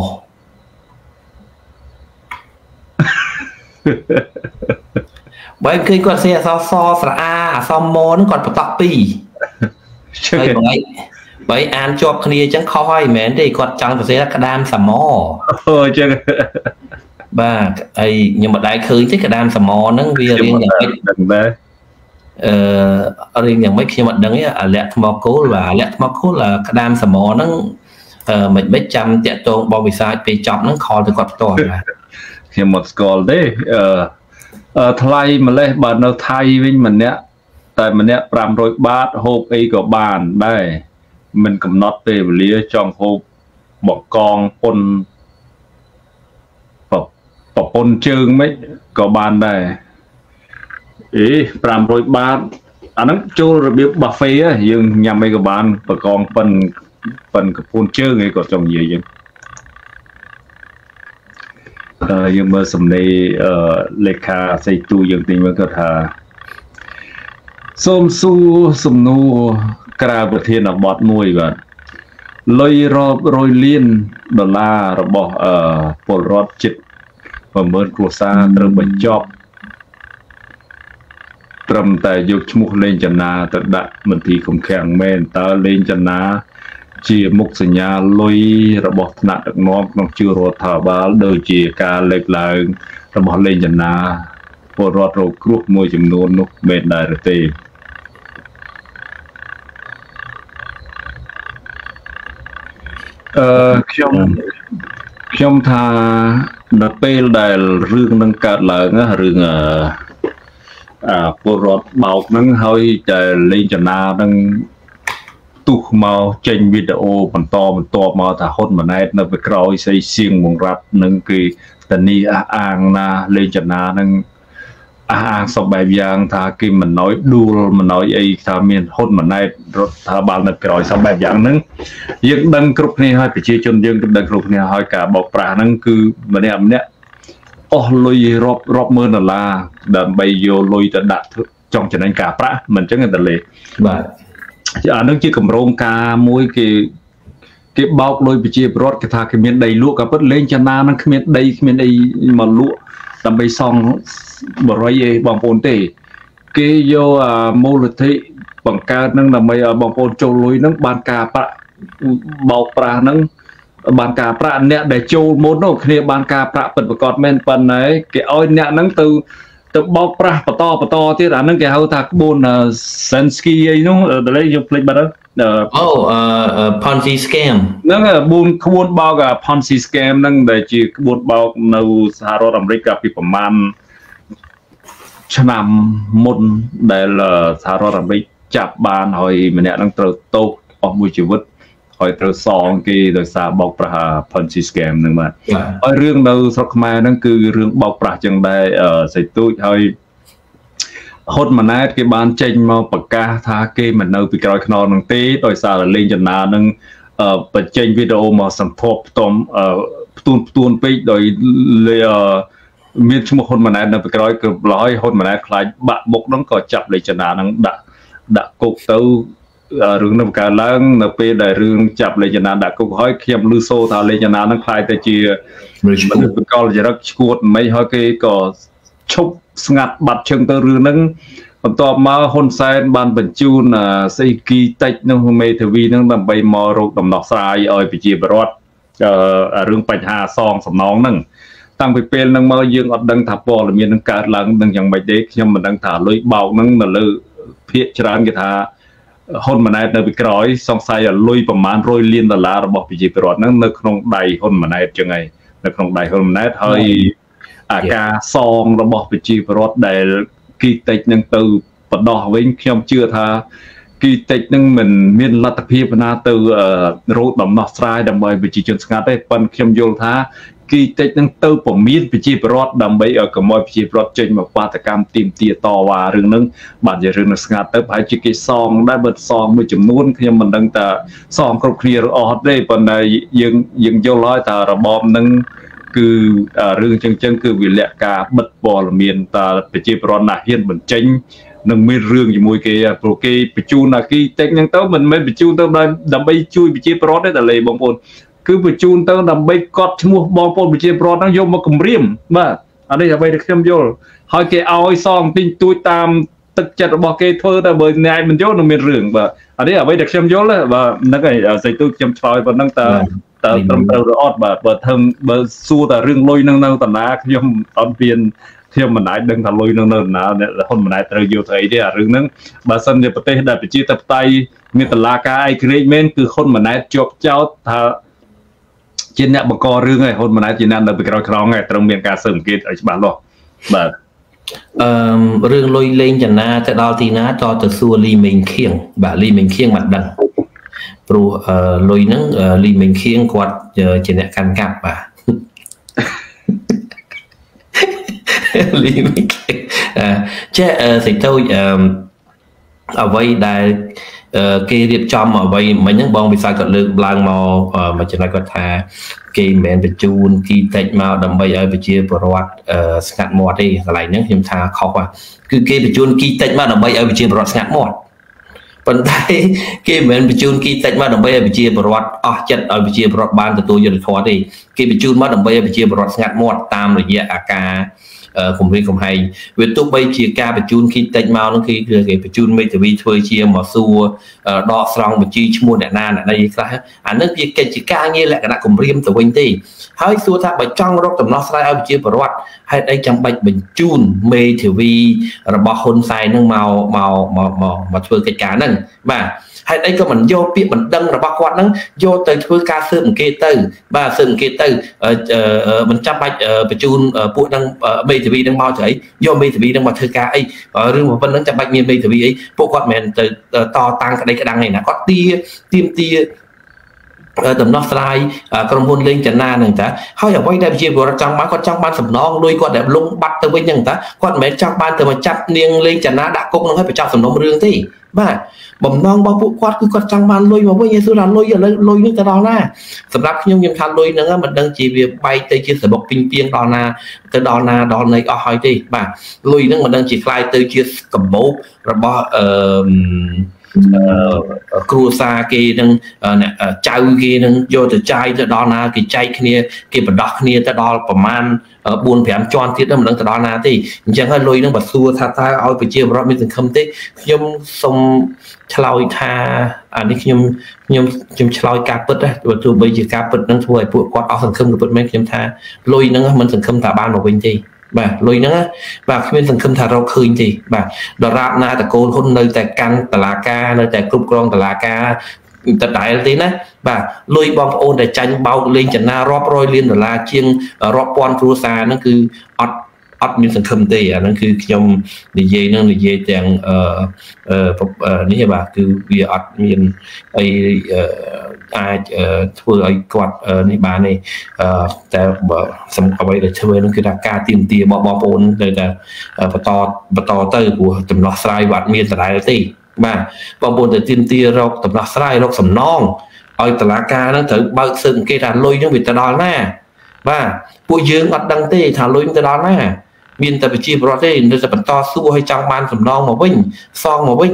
បើឃើញគាត់សេអសសស្រអាអសមហ្នឹងគាត់បតក់2ហើយបើអានជាប់គ្នាអញ្ចឹងខុសហើយមិនមែនទេគាត់ចង់សរសេរក្តាមសមអូអញ្ចឹងបាទហើយខ្ញុំមិនដែលឃើញទេក្តាមសមហ្នឹងវារៀងយ៉ាងម៉េចដឹងដែររៀងយ៉ាងម៉េចខ្ញុំអត់ដឹងទេអាលាក់ថ្មគោលបាទអាលាក់ថ្មគោលក្តាមសមហ្នឹងមិនចាំតាក់ទងបបវិសាចពេលចប់ហ្នឹងខលទៅគាត់ផ្ទាល់បាទខ្ញុំមិនស្គាល់ទេថ្លៃម្លេះបើនៅថៃវិញម្នាក់តែម្នាក់500បាតហូបអីក៏បានដែរមិនកំណត់ពេលវេលាចង់ហូបបកងប្រពន្ធជើងមិនក៏បានដែរ500បាតអាហ្នឹងចូលរបៀប buffet យើងញ៉ាំអីក៏បានបកងប៉ិនកំពូនជើងអីក៏ចង់និយាយយើងយើងមើលសំណេរលេខាសៃទូយើងទីមើលគាត់ថាសូមសួរសំណួរក្រៅប្រធានបទមួយបាទលុយរាប់រយលានដុល្លាររបស់ពលរដ្ឋជិត10000គ្រួសារត្រូវបញ្ចប់ត្រឹមតែយកឈ្មោះលេងចនាទៅដាក់មន្ទីរឃុំឃាំងមែនតើលេងចនាជាមុខសញ្ញាលុយរបស់ថ្នាក់ដឹកនាំក្នុងជឿរដ្ឋាភិបាលដូចជាការលើកឡើងរបស់លេងចនាពលរដ្ឋរងគ្រោះមួយចំនួននោះមែនដែរឬទេខ្ញុំថាដល់ពេលដែលរឿងនឹងកើតឡើងរឿងពលរដ្ឋបោកហ្នឹងហើយតែលេងចនាហ្នឹងទុះមកចេញវីដេអូបន្តមកថាហ៊ុនម៉ាណែតនៅពីក្រោយស្អីសៀងបង្រាប់នឹងគឺតានីអះអាងណាលេងចនាហ្នឹងអះអាងសពបែបយ៉ាងថាគេមិនណយដួលមិនណយអីថាមានហ៊ុនម៉ាណែតរដ្ឋាភិបាលនៅក្រោយសពបែបយ៉ាងហ្នឹងយើងដឹងគ្រប់គ្នាហើយប្រជាជនយើងក៏ដឹងគ្រប់គ្នាហើយការបោកប្រាស់ហ្នឹងគឺម្នាក់អស់លុយរាប់ម៉ឺនដុល្លារដើម្បីយកលុយទៅដាក់ចង់ចំណេញការប្រាក់មិនអញ្ចឹងទេលេបាទអានឹងជាកម្រងការមួយគេបោកលុយប្រជាពលរដ្ឋគេថាគេមានដីលក់ក៏ពិតលេងចនានឹងគ្មានដីគ្មានអីមកលក់ដើម្បីសង់បរិយាបងប្អូនទេគេយកមូលនិធិបង្កើតនឹងដើម្បីឲ្យបងប្អូនចូលលុយនឹងបានការប្រាក់បោកប្រាស់នឹងបានការប្រាក់អ្នកដែលចូលមុននោះគ្នាបានការប្រាក់ពិតប្រាកដមែនប៉ុន្តែគេឲ្យអ្នកហ្នឹងទៅបោកប្រាស់បន្តទៀតអាហ្នឹងគេហៅថាក្បួន Sensky អីនោះដល់ខ្ញុំភ្លេចបាត់ Ponzi scam ហ្នឹងក្បួនបោក Ponzi scam ហ្នឹងដែលជាក្បួនបោកនៅសហរដ្ឋអាមេរិកកាលពីប្រមាណឆ្នាំមុនដែលសហរដ្ឋអាមេរិកចាប់បានហើយម្នាក់ហ្នឹងត្រូវទោសអស់មួយជីវិតហើយត្រូវសងគេដោយសារបោកប្រាស់ Ponzi scam ហ្នឹងបាទហើយរឿងនៅស្រុកខ្មែរហ្នឹងគឺរឿងបោកប្រាស់ចឹងដែរសៃទូចហើយហ៊ុនម៉ាណែតគេបានចេញមកប្រកាសថាគេមិននៅពីក្រោយខ្នងហ្នឹងទេដោយសារលេងចនាហ្នឹងបញ្ចេញវីដេអូមកសន្ធប់ផ្ទួនពេកដោយមានឈ្មោះហ៊ុនម៉ាណែតនៅពីក្រោយគឺឡយហ៊ុនម៉ាណែតខ្លាចបាក់មុខហ្នឹងក៏ចាប់លេងចនាហ្នឹងដាក់គុកទៅរឿងនឹងកើតឡើងនៅពេលដែលរឿងចាប់លេងចនាដាក់គុកហើយខ្ញុំឮសូរថាលេងចនានឹងខ្លាយទៅជាមនុស្សបកលចរិតឈួតមិនហើយគេក៏ឈប់ស្ងាត់បាត់ជើងទៅរឿងហ្នឹងបន្ទាប់មកហ៊ុនសែនបានបញ្ជូនសេគីតិចនឹងមេធាវីនឹងដើម្បីមករកដំណោះស្រាយឲ្យប្រជាពលរដ្ឋរឿងបញ្ហាសងសំណងហ្នឹងតាំងពីពេលហ្នឹងមកយើងអត់ដឹងថាព័ត៌មាននឹងកើតឡើងនឹងយ៉ាងម៉េចទេខ្ញុំមិនដឹងថាលុយបោកហ្នឹងនៅលើភាគច្រើនគេថាហ៊ុនម៉ាណែតនៅពីក្រោយសង្ស័យលុយប្រមាណ100 លានដុល្លាររបស់ប្រជាពលរដ្ឋហ្នឹងនៅក្នុងដៃហ៊ុនម៉ាណែតចឹងហើយនៅក្នុងដៃហ៊ុនម៉ាណែតហើយអាការសងរបស់ប្រជាពលរដ្ឋដែលគីតិចនឹងទៅបដោះវិញខ្ញុំជឿថាគីតិចនឹងមិនមានលទ្ធភាពណាទៅរោគដំណោះស្រាយដើម្បីប្រជាជនស្ងាត់ទេប៉ុន្តែខ្ញុំយល់ថាគីតិចនឹងទៅពមៀនប្រជាពលរដ្ឋដើម្បីឲ្យកុំឲ្យប្រជាពលរដ្ឋចេញមកបាតកម្មទីមទាតវ៉ារឿងហ្នឹងបាទជារឿងស្ងាត់ទៅប្រហែលជាគេសងដែរបើសងមួយចំនួនខ្ញុំមិនដឹងថាសងគ្រប់គ្នាឬអត់ទេប៉ុន្តែយើងយល់ហើយថារបបហ្នឹងគឺរឿងចឹងគឺវាលក្ខការបិទព័ត៌មានតាប្រជាពលរដ្ឋណាហ៊ានបញ្ចេញនឹងមានរឿងជាមួយគេព្រោះគេបញ្ជូនអាគីតិចហ្នឹងទៅមិនមែនបញ្ជូនទៅដើម្បីជួយប្រជាពលរដ្ឋទេតែលេបងប្អូនគឺបញ្ជូនទៅដើម្បីកត់ឈ្មោះបងប្អូនប្រជាពលរដ្ឋហ្នឹងយកមកគម្រាមបាទអានេះអ្វីដែលខ្ញុំយល់ហើយគេឲ្យសងទិញទួចតាមទឹកចិត្តរបស់គេធ្វើតែបើអ្នកមិនយកនឹងមានរឿងបាទអានេះអ្វីដែលខ្ញុំយល់បាទហ្នឹងហើយស្អីទូខ្ញុំឆ្លើយប៉ុណ្ណឹងតើត្រឹមត្រូវឬអត់បាទបើសួរតែរឿងលុយនឹងនៅតាណាខ្ញុំអត់មានខ្ញុំមិនអាចដឹងថាលុយនឹងនៅណាហ៊ុនម៉ាណែតត្រូវយកទៅអីទេអារឿងហ្នឹងបើសិនជាប្រទេសដែលប្រជាធិបតេយ្យមានតឡាការឯករាជ្យមែនគឺហ៊ុនម៉ាណែតជាប់ចោទថាជាអ្នកបង្ករឿងហើយហ៊ុនម៉ាណែតជាអ្នកនៅពីក្រោយខ្នងហើយត្រូវមានការស៊ើបអង្កេតឲ្យច្បាស់លាស់បាទរឿងលុយលេងចនាទៅដល់ទីណាតទៅសួរលីមេងខៀងបាទលីមេងខៀងមិនដឹងព្រោះលុយហ្នឹងលីមេងខៀងគាត់ជាអ្នកកាន់កាប់បាទលីមេងខៀងចេះសេចក្ដីអ្វីដែលគេរៀបចំអ្វីមិញហ្នឹងបងវិសាលគាត់លើកឡើងមកចំណុចគាត់ថាគេមិនមែនបញ្ជូនគីតិចមកដើម្បីឲ្យប្រជាពលរដ្ឋស្ងាត់មាត់ទេកន្លែងហ្នឹងខ្ញុំថាខុសគឺគេបញ្ជូនគីតិចមកដើម្បីឲ្យប្រជាពលរដ្ឋស្ងាត់មាត់ប៉ុន្តែគេមិនមែនបញ្ជូនគីតិចមកដើម្បីឲ្យប្រជាពលរដ្ឋអស់ចិត្តឲ្យប្រជាពលរដ្ឋបានទទួលយុត្តិធម៌ទេគេបញ្ជូនមកដើម្បីឲ្យប្រជាពលរដ្ឋស្ងាត់មាត់តាមរយៈអាការគម្រាមកំហែងវាទោះបីជាការបញ្ជូនគីតិចមកនោះគេបញ្ជូនមេធាវីធ្វើជាមកសួរដកស្រង់បញ្ជីឈ្មោះអ្នកណាអ្នកណីខ្លះអានឹងវាកិច្ចជាការងារលក្ខណៈគម្រាមទៅវិញទេហើយសួរថាបើចង់រកដំណោះស្រាយឲ្យប្រជាពលរដ្ឋហេតុអីចាំបាច់បញ្ជូនមេធាវីរបស់ហ៊ុនសែននឹងមកធ្វើកិច្ចការហ្នឹងបាទហេតុអីក៏មិនយកពាក្យបណ្ដឹងរបស់គាត់ហ្នឹងយកទៅធ្វើការស៊ើបអង្កេតទៅបាទស៊ើបអង្កេតទៅមិនចាំបាច់បញ្ជូនពួកហ្នឹងមេធាវីហ្នឹងមកទៅអីយកមេធាវីហ្នឹងមកធ្វើការអីរឿងប៉ុណ្្នឹងចាំបាច់មានមេធាវីអីពួកគាត់មិនមែនទៅតតាំងក្តីក្តាំងឯណាគាត់ទាមទារដំណោះស្រាយក្រុមហ៊ុនលេងចនាហ្នឹងតាហើយអ្វីដែលប្រជាពលរដ្ឋចង់បានគាត់ចង់បានសំណងលុយគាត់ដែលលងបាត់ទៅវិញហ្នឹងតាគាត់មិនមែនចង់បានទៅមកចាប់នាងលេងចនាដាក់គុកហ្នឹងឲ្យបញ្ចប់សំណុំរឿងទេបាទបំណងរបស់ពួកគាត់គឺគាត់ចង់បានលុយមកវិញឯសួរថាលុយនេះទៅដល់ណាសម្រាប់ខ្ញុំថាលុយហ្នឹងមិនដឹងជាវាបែកទៅជាសបុកពីងពីងដល់ណាទៅដល់ណាដល់ណីអស់ហើយទេបាទលុយហ្នឹងមិនដឹងជាខ្លាយទៅជាកម្បោករបស់គ្រួសារគេនឹងចៅគេនឹងយកទៅចាយទៅដល់ណាគេចែកគ្នាគេបដោះគ្នាទៅដល់ប្រមាណ 4-5 ជាន់ទៀតមិនដឹងទៅដល់ណាទេអញ្ចឹងហើយលុយនឹងបើសួរថាតើឲ្យប្រជាពលរដ្ឋមានសង្ឃឹមទេខ្ញុំសូមឆ្លើយថាអានេះខ្ញុំឆ្លើយការពិតបើទោះបីជាការពិតនឹងធ្វើឲ្យពួកគាត់អស់សង្ឃឹមក៏ពិតមែនខ្ញុំថាលុយនឹងមិនសង្ឃឹមថាបានមកវិញទេបាទលុយហ្នឹងបាទគ្មានសង្ឃឹមថារកឃើញទេបាទដរាបណាតកូលហ៊ុននៅតែកាន់តឡាការនៅតែគ្រប់គ្រងតឡាការតដែលទេណាបាទលុយបងប្អូនដែលចាញ់បោកលេងចនារាប់រយលានដុល្លារជាងរាប់ពាន់គ្រួសារហ្នឹងគឺអត់មានសង្ឃឹមទេអាហ្នឹងគឺខ្ញុំនិយាយនឹងនិយាយទាំងនេះបាទគឺវាអត់មានអីអាចធ្វើឲ្យគាត់នេះបានទេតែបើអ្វីដែលធ្វើនោះគឺថាការទៀមទារបស់បងប្អូនទៅតែបន្តទៅព្រោះដំណោះស្រាយវាអត់មានដដែលទេបាទបងប្អូនទៅទៀមទារកដំណោះស្រាយរកសំណងឲ្យតុលាការហ្នឹងត្រូវបើកស៊ើបអង្កេតថាលុយហ្នឹងវាទៅដល់ណាបាទពួកយើងអត់ដឹងទេថាលុយទៅដល់ណាមានតែប្រជាពលរដ្ឋទេនៅតែបន្តសួរឲ្យចង់បានសំណងមកវិញសងមកវិញ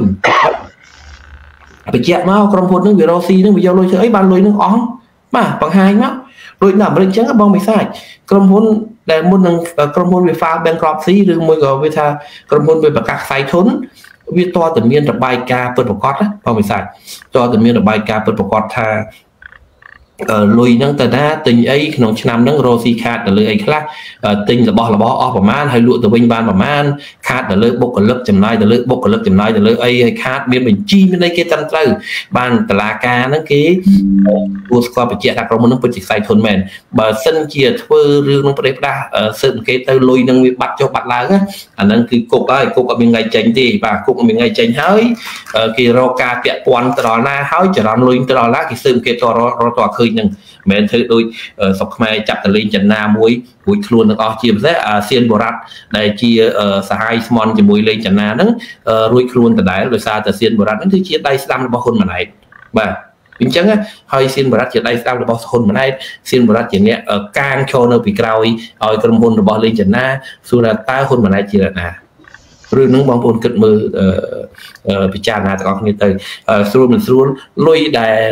បញ្ជាក់មកក្រុមហ៊ុនហ្នឹងវារកស៊ីហ្នឹងវាយកលុយធ្វើអីបានលុយហ្នឹងអស់បាទបង្ហាញមកដូចនៅអាមេរិកអញ្ចឹងបងមិនសាច់ក្រុមហ៊ុនដែលមុននឹងក្រុមហ៊ុនវា file bankruptcy ឬមួយក៏វាថាក្រុមហ៊ុនវាប្រកាសខ្សែធនវាតតែមានរបាយការណ៍ពិតប្រាកដបងមិនសាច់តតែមានរបាយការណ៍ពិតប្រាកដថាលុយហ្នឹងទៅណាទិញអីក្នុងឆ្នាំហ្នឹងរកស៊ីខាតទៅលើអីខ្លះទិញរបស់អស់ប្រមាណហើយលក់ទៅវិញបានប្រមាណខាតទៅលើបុគ្គលិកចំណាយទៅលើបុគ្គលិកចំណាយទៅលើអីហើយខាតមានបញ្ជីមានអីគេត្រឹមត្រូវបានតឡាការហ្នឹងគេគួរស្គាល់បញ្ជាក់ថាក្រុមហ្នឹងពិតជាខ្សែធនមែនបើសិនជាធ្វើរឿងនឹងប្រទេសផ្ដាស់ស៊ើបអង្កេតទៅលុយហ្នឹងវាបាត់ចុះបាត់ឡើងអាហ្នឹងគឺគុកហើយគុកអត់មានថ្ងៃចេញទេបាទគុកអត់មានថ្ងៃចេញហើយគេរកការពាក់ព័ន្ធទៅដល់ណាហើយចរន្តលុយទៅដល់ណាគេស៊ើបអង្កេតរកឃើញហ្នឹងមិនធ្វើដូចស្រុកខ្មែរចាប់តលេងចិនណាមួយរួចខ្លួនទាំងអស់ជាពិសេសអាស៊ានបូរ៉ាត់ដែលជាសហាយស្មន់ជាមួយលេងចិនណាហ្នឹងរួចខ្លួនដដែលដោយសារតែស៊ានបូរ៉ាត់ហ្នឹងគឺជាដៃស្ដាំរបស់ហ៊ុនម៉ាណែតបាទអញ្ចឹងហើយស៊ានបូរ៉ាត់ជាដៃស្ដាំរបស់ហ៊ុនម៉ាណែតស៊ានបូរ៉ាត់ជាអ្នកកាងឈរនៅពីក្រោយឲ្យក្រុមហ៊ុនរបស់លេងចិនណាសួរថាតើហ៊ុនម៉ាណែតជាអ្នកណារឿងហ្នឹងបងប្អូនគិតមើលពិចារណាទាំងអស់គ្នាទៅស្រួលមិនស្រួលលុយដែល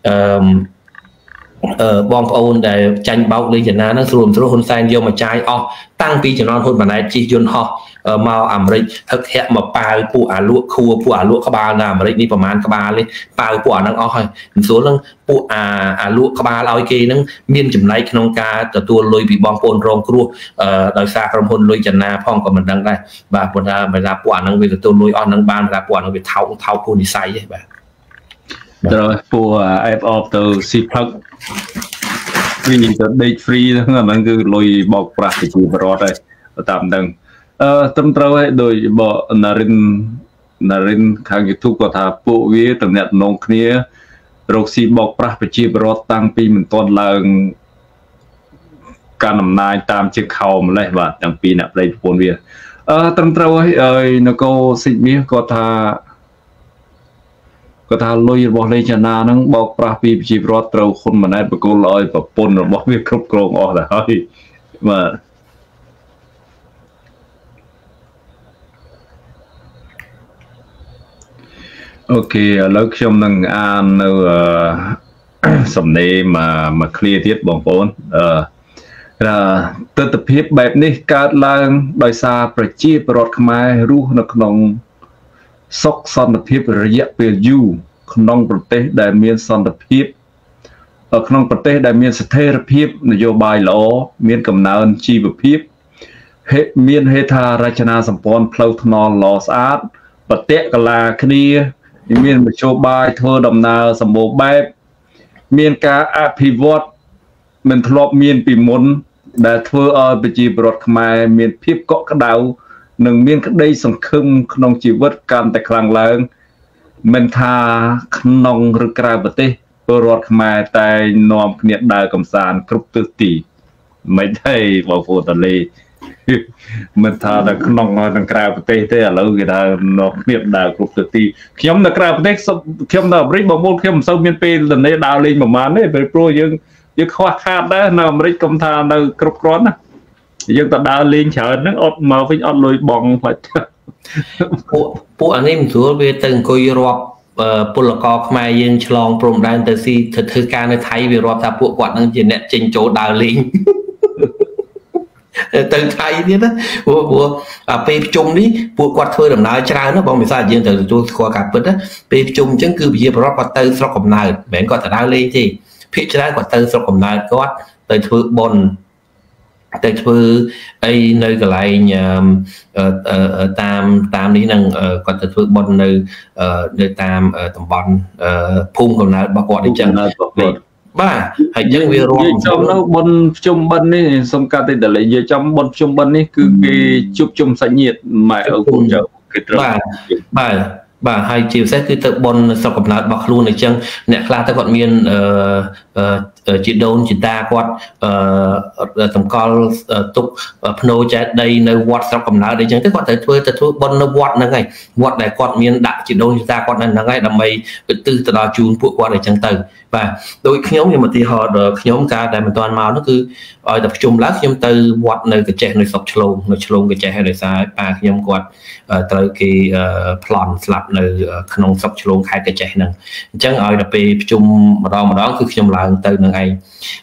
បងប្អូនដែលចាញ់បោកលេងចិនណាហ្នឹងស្រួលហ៊ុនសែនយកមកចាយអស់តាំងពីជំនាន់ហ៊ុនម៉ាណែតជិះយន្តហោះមកអាមេរិកហឹកហាក់មកប៉ាវពួកអាលក់ខួរពួកអាលក់ក្បាលនៅអាមេរិកនេះប្រហែលក្បាលទេប៉ាវពួកអាហ្នឹងអស់ហើយមិនស្រួលហ្នឹងពួកអាលក់ក្បាលឲ្យគេហ្នឹងមានចំណែកក្នុងការទទួលលុយពីបងប្អូនរងគ្រោះដោយសារក្រុមហ៊ុនលុយចិនណាផងក៏មិនដឹងដែរបាទប៉ុន្តែបើថាពួកអាហ្នឹងវាទទួលលុយអស់ហ្នឹងបានថាពួកអាហ្នឹងវាថោកគូនិស័យទេបាទត្រូវពួកអេបអបទៅស៊ីផឹកវិញទៅដេក free ហ្នឹងគឺលុយបោកប្រាស់ប្រជាពលរដ្ឋហើយតាមហ្នឹងត្រឹមត្រូវហើយដោយបណារិនខាង YouTube គាត់ថាពួកវាតំណាក់តំណងគ្នារកស៊ីបោកប្រាស់ប្រជាពលរដ្ឋតាំងពីមិនទាន់ឡើងការអំណាចតាមជើងខោម្លេះបាទទាំងពីរអ្នកប្តីប្រពន្ធវាត្រឹមត្រូវហើយនគរសិទ្ធិមាសគាត់ថាលុយរបស់លេងចាណាហ្នឹងបោកប្រាស់ពីប្រជាពលរដ្ឋត្រូវហ៊ុនម៉ាណែតបកគលឲ្យប្រពន្ធរបស់វាគ្រប់គ្រងអស់ទៅហើយបាទអូខេឥឡូវខ្ញុំនឹងអាននៅសំណេរមក clear ទៀតបងប្អូនទស្សនវិជ្ជាបែបនេះកើតឡើងដោយសារប្រជាពលរដ្ឋខ្មែររស់នៅក្នុងសុខសន្តិភាពរយៈពេលយូរក្នុងប្រទេសដែលមានសន្តិភាពក្នុងប្រទេសដែលមានស្ថិរភាពនយោបាយល្អមានកំណើនជីវភាពមានហេដ្ឋារចនាសម្ព័ន្ធផ្លូវថ្នល់ល្អស្អាតបតិកលាគ្នាមានមធ្យោបាយធ្វើដំណើរសម្បូរបែបមានការអភិវឌ្ឍមិនធ្លាប់មានពីមុនដែលធ្វើឲ្យប្រជាពលរដ្ឋខ្មែរមានភាពកក់ក្ដៅនិងមានក្តីសង្ឃឹមក្នុងជីវិតកាន់តែខ្លាំងឡើងមិនថាក្នុងឬក្រៅប្រទេសពលរដ្ឋខ្មែរតែនាំគ្នាដើរកំសាន្តគ្រប់ទិសទីមិនទេបងប្អូនតលេមិនថាតែក្នុងនិងក្រៅប្រទេសទេឥឡូវគេថានាំគ្នាដើរគ្រប់ទិសទីខ្ញុំនៅក្រៅប្រទេសខ្ញុំនៅអាមេរិកបងប្អូនខ្ញុំមិនសូវមានពេលទៅនេះដើរលេងប្រហែលទេព្រោះយើងខ្វះខាតដែរនៅអាមេរិកកុំថានៅគ្រប់គ្រាន់ណាយើងទៅដើរលេងច្រើនហ្នឹងអត់មកវិញអត់លុយបងផ្លាច់ពួកអានេះមិនស្រួលវាទៅអង្គុយរាប់ពលករខ្មែរយើងឆ្លងព្រំដែនទៅស៊ីធ្វើការនៅថៃវារាប់ថាពួកគាត់នឹងជាអ្នកចេញចូលដើរលេងទៅថៃទៀតណាព្រោះពេលប្រជុំនេះពួកគាត់ធ្វើដំណើរច្រើនណាបងមិនថាយើងត្រូវទទួលស្គាល់ការពិតណាពេលប្រជុំអញ្ចឹងគឺប្រជាពលរដ្ឋគាត់ទៅស្រុកកំណើតមិនមែនគាត់ទៅដើរលេងទេភាគច្រើនគាត់ទៅស្រុកកំណើតគាត់ទៅធ្វើបុណ្យទៅធ្វើអីនៅកន្លែងតាមនេះហ្នឹងគាត់ទៅធ្វើបុណ្យនៅតាមតំបន់ភូមិកំណើតរបស់គាត់អញ្ចឹងបាទហើយយើងវារួមចំនៅបុណ្យភ្ជុំបិណ្ឌនេះសំកាត់តែលេនិយាយចំបុណ្យភ្ជុំបិណ្ឌនេះគឺគេជួបជុំសាច់ញាតិម៉ែឪពុកចៅគេត្រូវបាទហើយជាពិសេសគឺទៅបុណ្យស្រុកកំណើតរបស់ខ្លួនអញ្ចឹងអ្នកខ្លះទៅគាត់មានជីដូនជីតាគាត់តម្កល់ទុកភ្នោចេតិយនៅវត្តស្រុកកំណើតអីចឹងទៅគាត់ទៅធ្វើបុណ្យនៅវត្តហ្នឹងហើយវត្តដែលគាត់មានដាក់ជីដូនជីតាគាត់នៅហ្នឹងហើយដើម្បីឧទ្ទិសទៅដល់ជូនពួកគាត់អីចឹងទៅបាទដោយខ្ញុំឧទាហរណ៍ខ្ញុំការដែលមិនទាន់មកនោះគឺឲ្យតែប្រជុំឡើងខ្ញុំទៅវត្តនៅកញ្ចេះនៅស្រុកឆ្លងនៅឆ្លងកញ្ចេះហើយដោយសារប៉ាខ្ញុំគាត់ត្រូវគេប្លន់ស្លាប់នៅក្នុងស្រុកឆ្លងខេត្តកញ្ចេះហ្នឹងអញ្ចឹងឲ្យដល់ពេលប្រជុំម្ដងគឺខ្ញុំឡើងទៅនឹងឯង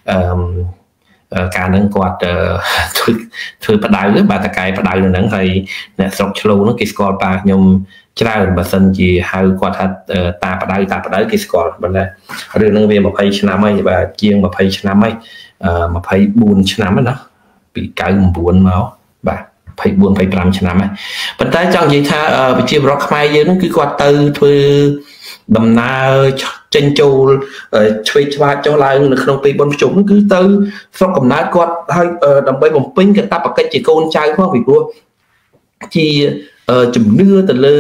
ការហ្នឹងគាត់ធ្វើផ្ដៅបាទតកែផ្ដៅនៅហ្នឹងហើយអ្នកស្រុកឆ្លូហ្នឹងគេស្គាល់ប៉ាខ្ញុំច្រើនបើសិនជាហៅគាត់ថាតាបដៅគេស្គាល់ប៉ុន្តែរឿងហ្នឹងវា20ឆ្នាំហើយបាទជាង20ឆ្នាំហើយ24ឆ្នាំណាពី99មកបាទ24 25ឆ្នាំហើយប៉ុន្តែចង់និយាយថាប្រជាពលរដ្ឋខ្មែរយើងហ្នឹងគឺគាត់ទៅធ្វើដំណើរចេញចូលឆ្វេងឆ្វាចចុះឡើងនៅក្នុងពេលបុណ្យភ្ជុំគឺទៅស្រុកកំណើតគាត់ហើយដើម្បីបំពេញកាតព្វកិច្ចជាកូនចៅផងពីព្រោះជាជំនឿទៅលើ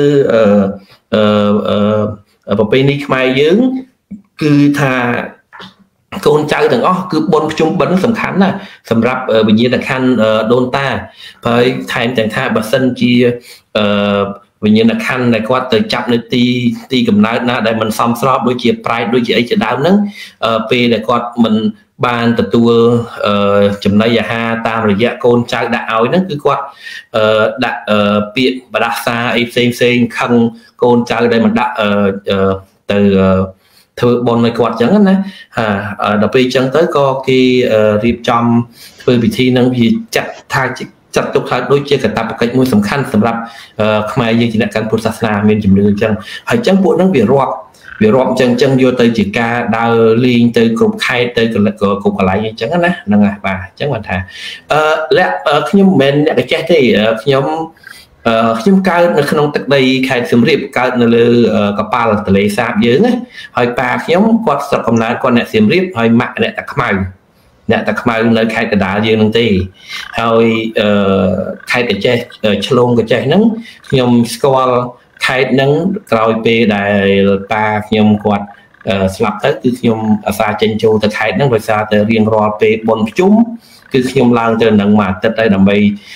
ប្រពៃណីខ្មែរយើងគឺថាកូនចៅទាំងអស់គឺបុណ្យភ្ជុំបិណ្ឌសំខាន់ណាស់សម្រាប់វិញ្ញាណក្ខន្ធដូនតាហើយថែមទាំងថាបើសិនជាវិញ្ញាណក្ខន្ធដែលគាត់ទៅចាប់នៅទីកំណើតណាដែលមិនសមស្របដូចជាប្រែតដូចជាអីជាដើមហ្នឹងពេលដែលគាត់មិនបានទទួលចំណីអាហារតាមរយៈកូនចៅដាក់ឲ្យហ្នឹងគឺគាត់ដាក់ពាក្យបដាសាអីផ្សេងខឹងកូនចៅដែលមិនដាក់ទៅធ្វើបុណ្យឲ្យគាត់អញ្ចឹងណាដល់ពេលអញ្ចឹងទៅក៏គេរៀបចំធ្វើពិធីហ្នឹងវាចាត់ទុកថាដូចជាកាតព្វកិច្ចមួយសំខាន់សម្រាប់ខ្មែរយើងជាអ្នកកាន់ពុទ្ធសាសនាមានជំនឿអញ្ចឹងហើយអញ្ចឹងពួកហ្នឹងវារាប់អញ្ចឹងយកទៅជាការដើរលេងទៅគ្រប់ខេត្តទៅគ្រប់កន្លែងអញ្ចឹងណាហ្នឹងហើយបាទអញ្ចឹងបានថាខ្ញុំមិនមែនអ្នកចេះទេខ្ញុំកើតនៅក្នុងទឹកដីខេត្តសៀមរាបកើតនៅលើកប៉ាល់ទន្លេសាបយើងណាហើយប៉ាខ្ញុំគាត់ស្រុកកំណើតគាត់អ្នកសៀមរាបហើយម៉ាក់អ្នកតាខ្មៅនៅខេត្តកណ្ដាលយើងហ្នឹងទេហើយខេត្តកញ្ចេះឆ្លងកញ្ចេះហ្នឹងខ្ញុំស្គាល់ខេត្តហ្នឹងក្រោយពេលដែលប៉ាខ្ញុំគាត់ស្លាប់ទៅគឺខ្ញុំអាសាចេញចូលទៅខេត្តហ្នឹងដោយសារតែរៀងរាល់ពេលបុណ្យភ្ជុំគឺខ្ញុំឡើងទៅនឹងមួយអាទិត្យហើយដើម្បី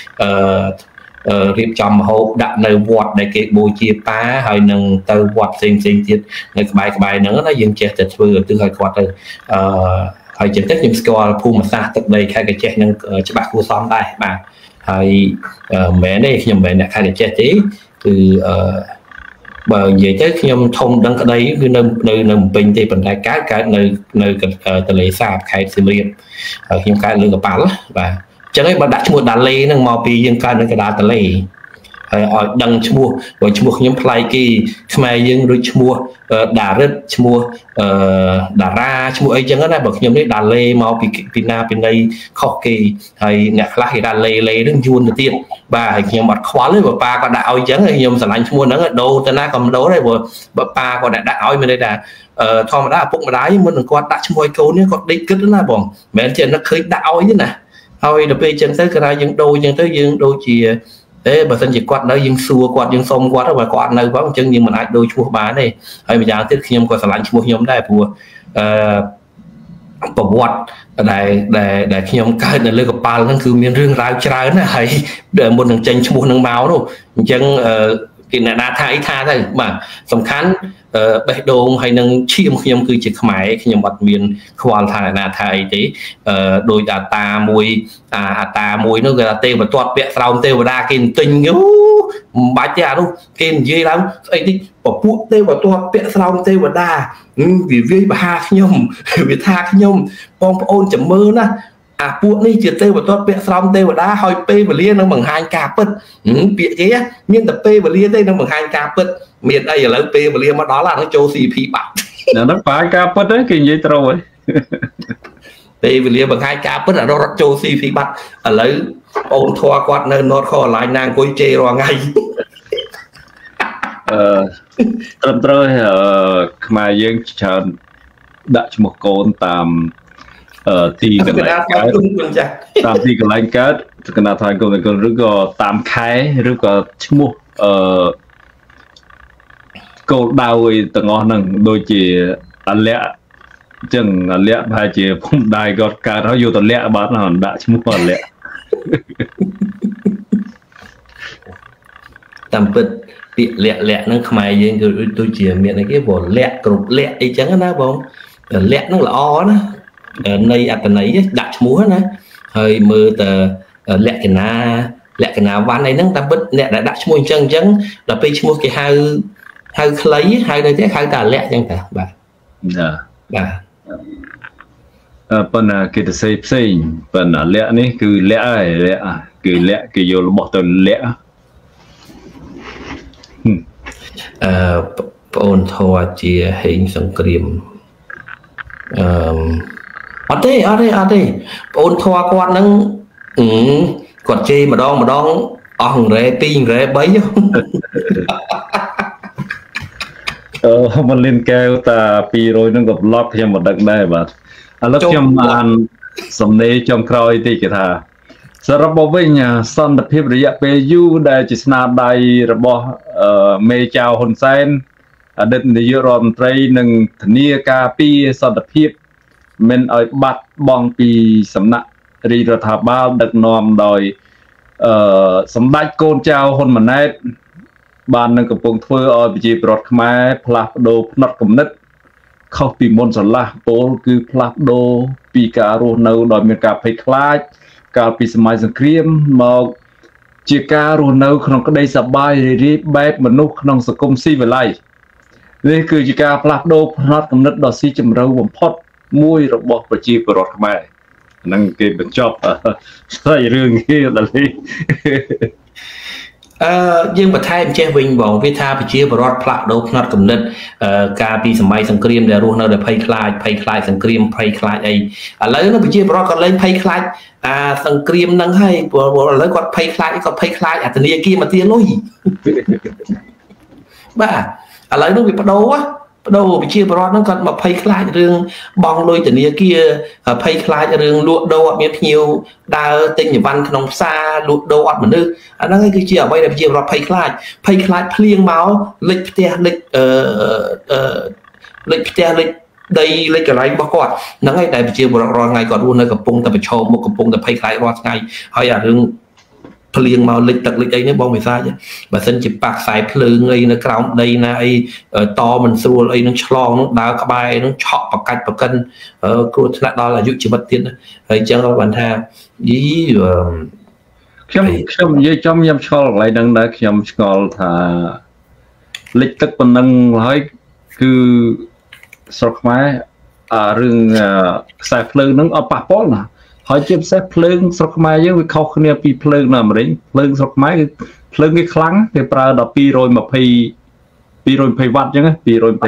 រៀបចំម្ហូបដាក់នៅវត្តដែលគេបូជាប៉ាហើយនឹងទៅវត្តផ្សេងទៀតនៅក្បែរហ្នឹងណាយើងចេះតែធ្វើឧទ្ទិសឲ្យគាត់ទៅហើយចឹងទៅខ្ញុំស្គាល់ភូមិសាស្ត្រទឹកដីខេត្តកញ្ចេះនឹងច្បាស់គួរសមដែរបាទហើយមិនមែនទេខ្ញុំមិនមែនអ្នកខេត្តកញ្ចេះទេគឺបើនិយាយទៅខ្ញុំធំដឹងក្តីគឺនៅភ្នំពេញទេប៉ុន្តែកើតនៅទន្លេសាបខេត្តសៀមរាបហើយខ្ញុំកើតលើកប៉ាល់បាទអញ្ចឹងឯងបើដាក់ឈ្មោះដាឡេហ្នឹងមកពីយើងកើតនៅកណ្ដាលទន្លេហើយឲ្យដឹងឈ្មោះព្រោះឈ្មោះខ្ញុំប្លែកគេខ្មែរយើងដូចឈ្មោះដារិតឈ្មោះតារាឈ្មោះអីចឹងណាបើខ្ញុំនេះដាឡេមកពីណាពីណីខុសគេហើយអ្នកខ្លះគេដាឡេហ្នឹងយួនទៅទៀតបាទហើយខ្ញុំអត់ខ្វល់ទេបើប៉ាគាត់ដាក់ឲ្យចឹងខ្ញុំស្រឡាញ់ឈ្មោះហ្នឹងដូរទៅណាក៏មិនដូរដែរព្រោះបើប៉ាគាត់ដាក់ឲ្យមានន័យថាធម្មតាឪពុកម្ដាយមុននឹងគាត់ដាក់ឈ្មោះឲ្យកូននេះគាត់ដេកគិតណាបងមិនមែនជានឹកឃើញដាក់ឲ្យទេណាហើយដល់ពេលចឹងទៅគាត់ថាយើងដូរចឹងទៅយើងដូចជាបើសិនជាគាត់នៅយើងសួរគាត់យើងសុំគាត់បើគាត់នៅផងអញ្ចឹងយើងមិនអាចដូរឈ្មោះបានទេហើយម្យ៉ាងទៀតខ្ញុំក៏ស្រឡាញ់ឈ្មោះខ្ញុំដែរព្រោះប្រវត្តិដែលខ្ញុំកើតនៅលើកប៉ាល់ហ្នឹងគឺមានរឿងរ៉ាវច្រើនណាស់ហើយមុននឹងចេញឈ្មោះនឹងមកនោះអញ្ចឹងគេអ្នកណាថាអីថាទៅបាទសំខាន់បេះដូងហើយនឹងឈាមខ្ញុំគឺជាខ្មែរខ្ញុំអត់មានខ្វល់ថាអ្នកណាថាអីទេដោយអាតាមួយនោះគេថាទេវទត្តពាក់ស្រោមទេវតាគេទិញមិនបាច់ទេអានោះគេនិយាយឡើងស្អីតិចពពួកទេវទត្តពាក់ស្រោមទេវតាវាបហាខ្ញុំវាថាខ្ញុំបងប្អូនចាំមើលណាអាពួកនេះជាទេវទត្តពាក់ស្រោមទេវតាហើយពេលវេលានឹងបង្ហាញការពិតពាក្យគេមានតែពេលវេលាទេនឹងបង្ហាញការពិតមានអីឥឡូវពេលវេលាមកដល់អានឹងចូល CP បាត់ហ្នឹងបង្ហាញការពិតហ្នឹងគេនិយាយត្រូវហើយពេលវេលាបង្ហាញការពិតអារត់ចូល CP បាត់ឥឡូវបងធွာគាត់នៅ North Carolina ណាអង្គុយជេររាល់ថ្ងៃត្រឹមត្រូវខ្មែរយើងច្រើនដាក់ឈ្មោះកូនតាមទីកន្លែងកើតតាមទីកន្លែងកើតកណ្ដាលថាកូនឬក៏តាមខែឬក៏ឈ្មោះគោលដៅទាំងអស់ហ្នឹងដូចជាអាលក្ខចឹងអាលក្ខប្រហែលជាភូមិដៃគាត់កើតហើយយកតលក្ខបាត់ណាដាក់ឈ្មោះអាលក្ខតាមពិតពាក្យលក្ខហ្នឹងខ្មែរយើងគឺដូចជាមានអីគេព្រោះលក្ខគ្រប់លក្ខអីចឹងណាបងលក្ខហ្នឹងល្អណានៃអត្តន័យដាក់ឈ្មោះណាហើយមើលតលក្ខណៈវ៉ាន់អីហ្នឹងតាមពិតអ្នកដែលដាក់ឈ្មោះអញ្ចឹងដល់ពេលឈ្មោះគេហៅខ្លីហៅទៅទៀតហៅតែលក្ខអញ្ចឹងតាបាទបាទប៉ុន្តែគេទៅផ្សេងប៉ុន្តែលក្ខនេះគឺលក្ខហើយលក្ខគឺលក្ខគេយករបស់ទៅលក្ខចប្អូនធរជាហេងសង្គ្រាមអត់ទេប្អូនធរគាត់ហ្នឹងគាត់ជេរម្ដងអស់រ៉េ2រ៉េ3 មិនលៀនកែវតា200ហ្នឹងក៏ប្លុកខ្ញុំមិនដឹងដែរបាទឥឡូវខ្ញុំអានសំណេរចុងក្រោយតិចគេថាសរុបមកវិញសន្តិភាពរយៈពេលយូរដែលជាស្នាដៃរបស់មេចៅហ៊ុនសែនអតីតនាយករដ្ឋមន្ត្រីនិងធានាការពារសន្តិភាពមិនឲ្យបាត់បង់ពីសំណាក់រាជរដ្ឋាភិបាលដឹកនាំដោយសម្ដេចកូនចៅហ៊ុនម៉ាណែតបាននឹងកំពុងធ្វើឲ្យប្រជាពលរដ្ឋខ្មែរផ្លាស់ប្ដូរផ្នត់គំនិតខុសពីមុនស្រឡះពលគឺផ្លាស់ប្ដូរពីការរស់នៅដោយមានការភ័យខ្លាចកាលពីសម័យសង្គ្រាមមកជាការរស់នៅក្នុងក្តីសប្បាយរីករាយបែបមនុស្សក្នុងសង្គមស៊ីវិល័យនេះគឺជាការផ្លាស់ប្ដូរផ្នត់គំនិតដ៏ស៊ីជម្រៅបំផុតមួយរបស់ប្រជាពលរដ្ឋខ្មែរហ្នឹងគេបញ្ចប់ស្ដីរឿងគេដល់នេះយើងបន្ថែមចេះវិញបងវាថាប្រជាពលរដ្ឋផ្លាស់ប្ដូរផ្នត់គំនិតកាលពីសម័យសង្គ្រាមដែលរស់នៅដោយភ័យខ្លាចសង្គ្រាមភ័យខ្លាចអីឥឡូវនេះប្រជាពលរដ្ឋក៏លែងភ័យខ្លាចសង្គ្រាមហ្នឹងហើយឥឡូវគាត់ភ័យខ្លាចអាធនាគារមកទាលុយបាទឥឡូវនេះវាបដូរប្រជាពលរដ្ឋហ្នឹងគាត់មកភ័យខ្លាចរឿងបងលុយធនាគារភ័យខ្លាចរឿងលក់ដូរអត់មានភ្ញៀវដើរទិញអីវ៉ាន់ក្នុងផ្សារលក់ដូរអត់មនុស្សអាហ្នឹងគឺជាអ្វីដែលប្រជាពលរដ្ឋភ័យខ្លាចភ្លៀងមកលិចផ្ទះលិចដីលិចកន្លែងរបស់គាត់ហ្នឹងហើយដែលប្រជាពលរដ្ឋរាល់ថ្ងៃគាត់រស់នៅកំពុងតែប្រឈមមុខកំពុងតែភ័យខ្លាចរាល់ថ្ងៃហើយអារឿងភ្លៀងមកលិចទឹកលិចអីនេះបងវិសាចបើសិនជាប៉ះខ្សែភ្លើងអីនៅក្រោមដីណាអីតមិនស្រួលអីនឹងឆ្លងនឹងដើរក្បែរនឹងឆក់ប្រកាច់ប្រកិនគ្រោះថ្នាក់ដល់អាយុជីវិតទៀតហើយអញ្ចឹងគាត់ថាយីខ្ញុំនិយាយចំខ្ញុំឆ្ងល់កន្លែងហ្នឹងដែរខ្ញុំឆ្ងល់ថាលិចទឹកប៉ុណ្ណឹងហើយគឺស្រុកខ្មែររឿងខ្សែភ្លើងហ្នឹងអត់ប៉ះពាល់ណាហើយជាពិសេសភ្លើងស្រុកខ្មែរយើងវាខុសគ្នាពីភ្លើងនៅអាមេរិកភ្លើងស្រុកខ្មែរគឺភ្លើងគេខ្លាំងគេប្រើដល់220 វ៉ាត់អញ្ចឹង220វ៉ុល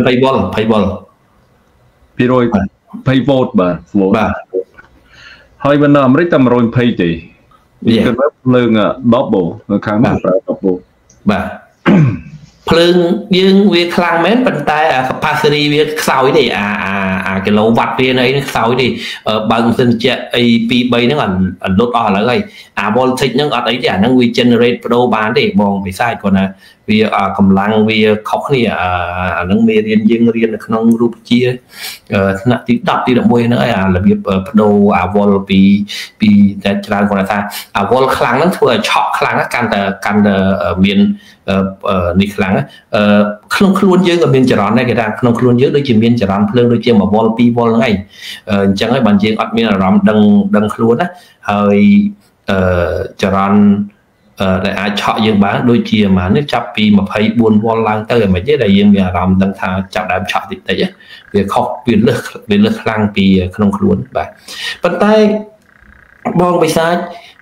បាទហើយបើនៅអាមេរិកតែ120ទេគឺភ្លើង double នៅខាងនេះប្រើ double បាទភ្លើងយើងវាខ្លាំងមែនប៉ុន្តែ capacity វាខ្សោយទេអាគីឡូវ៉ាត់វានៅខ្សោយទេបើមិនសិនជាអី2 3ហ្នឹងអត់លុតអស់ឥឡូវហើយអា voltage ហ្នឹងអត់អីទេអាហ្នឹងវា generate បដូរបានទេបងវិសាចគាត់ណាវាកម្លាំងវាខុសគ្នាអាហ្នឹងមេរៀនយើងរៀននៅក្នុងរូបវិទ្យាថ្នាក់ទី10ទី11ហ្នឹងហើយអារបៀបបដូរអា vol ពីតែច្រើនគាត់ថាអា vol ខ្លាំងហ្នឹងធ្វើឲ្យឆក់ខ្លាំងកាន់តែមាននេះខ្លាំងក្នុងខ្លួនយើងក៏មានចរន្តដែរគេថាក្នុងខ្លួនយើងដូចជាមានចរន្តភ្លើងដូចជា1 volt 2 volt ហ្នឹងឯងអញ្ចឹងហើយបើយើងអត់មានអារម្មណ៍ដឹងខ្លួនណាហើយចរន្តដែលអាចឆក់យើងបានដូចជាអានេះចាប់ពី24 volt ឡើងទៅមិនទេដែលយើងមានអារម្មណ៍ដឹងថាចាប់ដើមឆក់តិចវាខុសវាលើសខ្លាំងពីក្នុងខ្លួនបាទប៉ុន្តែបងបិសាច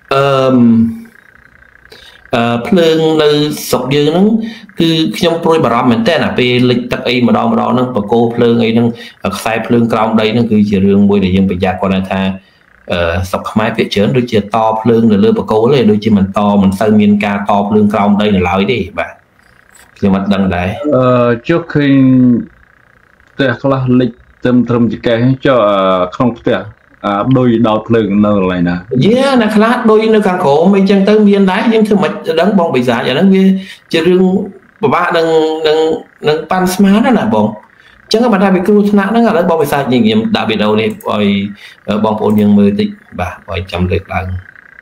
ភ្លើងនៅស្រុកយើងហ្នឹងគឺខ្ញុំព្រួយបារម្ភមែនតើពេលលិចទឹកអីម្ដងហ្នឹងបកគោភ្លើងអីហ្នឹងខ្សែភ្លើងក្រោមដីហ្នឹងគឺជារឿងមួយដែលយើងប្រយ័ត្នគាត់ថាស្រុកខ្មែរភាគច្រើនដូចជាតភ្លើងនៅលើបកគោទេដូចជាមិនសូវមានការតភ្លើងក្រោមដីនៅឡើយទេបាទខ្ញុំអត់ដឹងដែរចុះឃើញផ្ទះខ្លះលិចត្រឹមចកេះចុះក្នុងផ្ទះដោយដោតភ្លើងនៅកន្លែងណាណាខ្លះដោយនៅខាងក្រោមអីចឹងទៅមានដែរយើងធ្វើមិនដឹងបងបិសាចអាហ្នឹងវាជារឿងពិបាកនឹងប៉ាន់ស្មានណាបងអញ្ចឹងបើថាវាគ្រោះថ្នាក់ហ្នឹងឥឡូវបងបិសាចខ្ញុំដាក់វីដេអូនេះឲ្យបងប្អូនយើងមើលតិចបាទឲ្យចាំលើកឡើង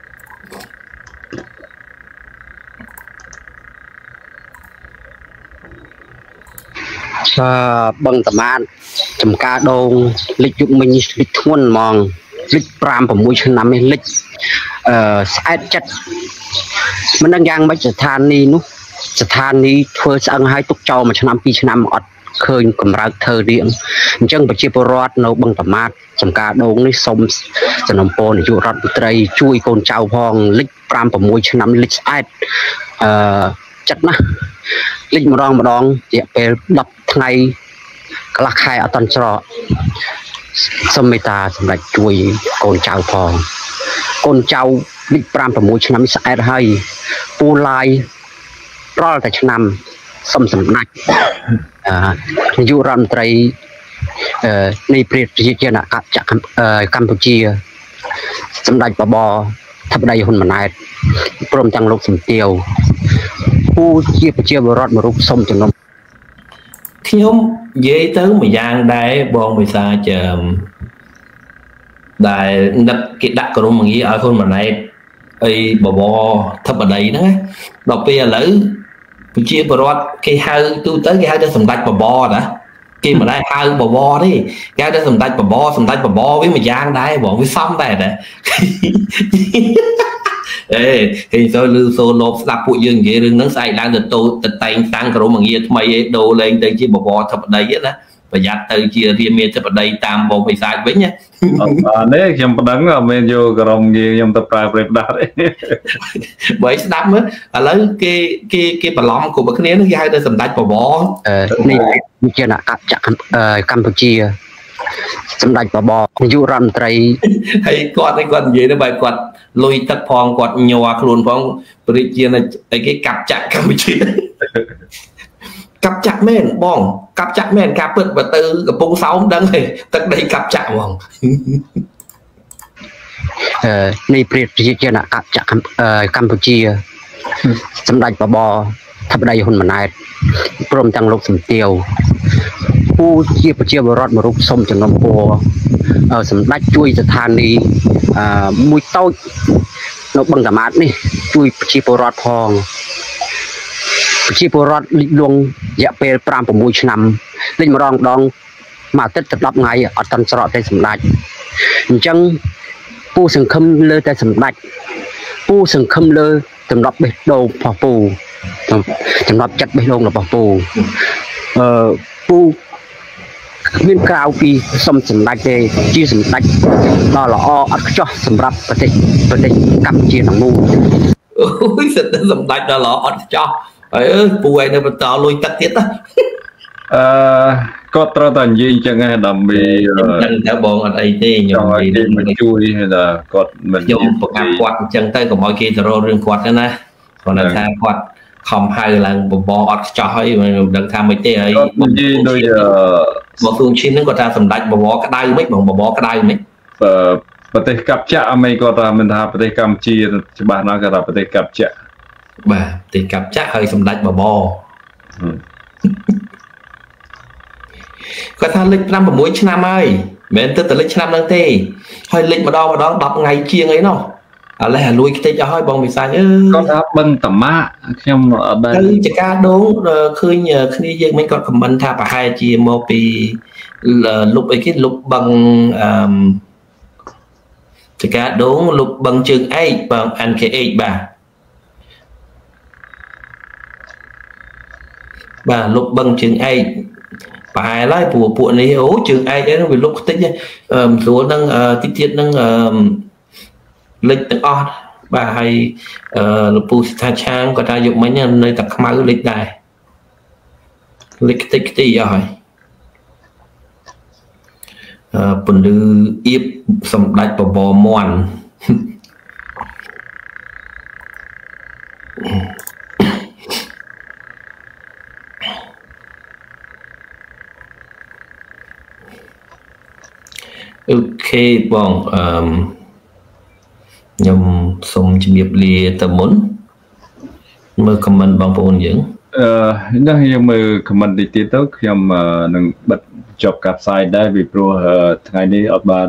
បឹងតាម៉ាតចំការដងលិចយុគមិញលិចធ្ងន់ហ្មងលិច5 6ឆ្នាំនេះលិចស្អែតចិត្តមិនដឹងយ៉ាងម៉េចស្ថានីយ៍នោះស្ថានីយ៍ធ្វើស្អឹងឲ្យទុកចោល1 ឆ្នាំ 2 ឆ្នាំអត់ឃើញកម្រើកធ្វើរៀងអញ្ចឹងប្រជាពលរដ្ឋនៅបឹងតាម៉ាតចំការដងនេះសូមសំណពរនាយករដ្ឋមន្ត្រីជួយកូនចៅផងលិច5 6ឆ្នាំលិចស្អែតចិត្តណាស់លិចម្ដងរយៈពេល10ថ្ងៃកន្លះខែអត់តាន់ច្រកសូមមេត្តាសម្ដេចជួយកូនចៅផងកូនចៅលិច5 6ឆ្នាំស្អែតហើយពូឡាយរាល់តែឆ្នាំសូមសម្ដេចនាយករដ្ឋមន្ត្រីនៃប្រជាជាតិកម្ពុជាសម្ដេចបបធិបតីហ៊ុនម៉ាណែតព្រមទាំងលោកសំទាវពូជាប្រជាពលរដ្ឋមួយរូបសូមជំនុំខ្ញុំនិយាយទៅមួយយ៉ាងដែរបងវិសាដែលនឹកគេដាក់ក្រុមងារឲ្យហ៊ុនម៉ាណែតអីបបធិបតីហ្នឹងដល់ពេលឥឡូវប្រជាពលរដ្ឋគេហៅទូទៅគេហៅថាសម្ដេចបបណាគេមិនដែរហៅបបទេគេហៅថាសម្ដេចបបវាមួយយ៉ាងដែរបងវាសំដែរគេចូលលឺសូលបស្ដាប់ពួកយើងនិយាយរឿងហ្នឹងស្អែកឡើងទៅតែងតាំងក្រុមងារថ្មីឯដូរលេងទៅជាបបធិបតីណាប្រយ័ត្នទៅជារាមាធិបតីតាមបងវិសាចវិញណានេះខ្ញុំប្តឹងអត់មានយកក្រុមងារខ្ញុំទៅប្រើប្រាស់ដាស់ទេបើស្ដាប់មើលឥឡូវគេបន្លំគ្រប់គ្នានឹងគេហៅទៅសម្ដេចបបនេះជាកម្ពុជាសម្ដេចបបនាយករដ្ឋមន្ត្រីហើយគាត់និយាយទៅបែបគាត់លុយទឹកផងគាត់ញ័រខ្លួនផងព្រះជាអីគេកាប់ចាក់កម្ពុជាកាប់ចាក់មែនបងកាប់ចាក់មែនការពិតបើទៅកំពង់សោមដឹងទេទឹកដីកាប់ចាក់ហ្មងនៃប្រជាជាតិកម្ពុជាសម្ដេចបបធិបតីហ៊ុនម៉ាណែតព្រមទាំងលោកសំទាវពូជាប្រជាពលរដ្ឋមួយរូបសូមជំនុំពរសម្ដេចជួយស្ថានីយ៍មួយតូចនៅបឹងតាម៉ាតនេះជួយប្រជាពលរដ្ឋផងប្រជាពលរដ្ឋលិចលង់រយៈពេល5 6ឆ្នាំលិចម្ដងមួយអាទិត្យទៅ10ថ្ងៃអត់តាន់ច្រកទេសម្ដេចអញ្ចឹងពូសង្ឃឹមលើតែសម្ដេចពូសង្ឃឹមលើចំណប់បេះដូងរបស់ពូចំណប់ចិត្តបេះដូងរបស់ពូពូមានក្រៅពីសុំសម្ដេចទេជាសម្ដេចដ៏ល្អអត់ខ្ចោះសម្រាប់ប្រទេសកម្ពុជាទាំងមូលអូយសិតតែសម្ដេចដ៏ល្អអត់ខ្ចោះហើយពូឯងនៅបន្តលុយទឹកទៀតណាគាត់ត្រូវតែនិយាយអញ្ចឹងហ្នឹងដើម្បីដឹងតែបងអត់អីទេខ្ញុំនិយាយមិនជួយថាគាត់មិនខ្ញុំប្រកាសគាត់អញ្ចឹងទៅកុំឲ្យគេទៅរករឿងគាត់ទៅណាគាត់ថាគាត់ខំហៅឡើងបបអត់ខ្ចោះហើយមិនដឹងថាមិនទេហើយនិយាយដូចមកសួងឈីនហ្នឹងគាត់ថាសម្ដេចបបក្តៅមិនបងបបក្តៅមិនប្រទេសកាប់ចាក់អមេគាត់ថាមិនថាប្រទេសកម្ពុជាច្បាស់ណាស់គាត់ថាប្រទេសកាប់ចាក់បាទប្រទេសកាប់ចាក់ហើយសម្ដេចបបគាត់ថាលេខ5 6ឆ្នាំហើយមិនមែនទៅលេខឆ្នាំហ្នឹងទេហើយលេខម្ដង10ថ្ងៃជាងអីណោះឥឡូវអាលួយខ្ទេចអស់ហើយបងវិសាចគាត់ថាបឹងតាម៉ាខ្ញុំអត់ដឹងទៅចកាដូងឃើញគ្នាយើងមិនគាត់ខមមិនថាប្រហែលជាមកពីលុបអីគេលុបបឹងចកាដូងលុបបឹងជើងឯកបង NKH បាទលុបបឹងជើងឯកប្រហែលហើយពួកនេះអូជើងឯកហ្នឹងវាលុបខ្ទេចស្រួលហ្នឹងតិចទៀតហ្នឹងលេខទាំងអស់បាទហើយលោកពូស្ថាឆាងគាត់ថាយកមិញនៅតែខ្មៅលេខដែរលេខខ្ទេចខ្ទីអស់ហើយពន្លឺអៀបសម្ដេចបបមន់អូខេបងខ្ញុំសូមជម្រាបលាទៅមុនមើលខមមិនបងប្អូនយើងនេះខ្ញុំមើលខមមិនតិចទៀតទៅខ្ញុំនឹងបិទចប់ការផ្សាយដែរពីព្រោះថ្ងៃនេះអត់បាន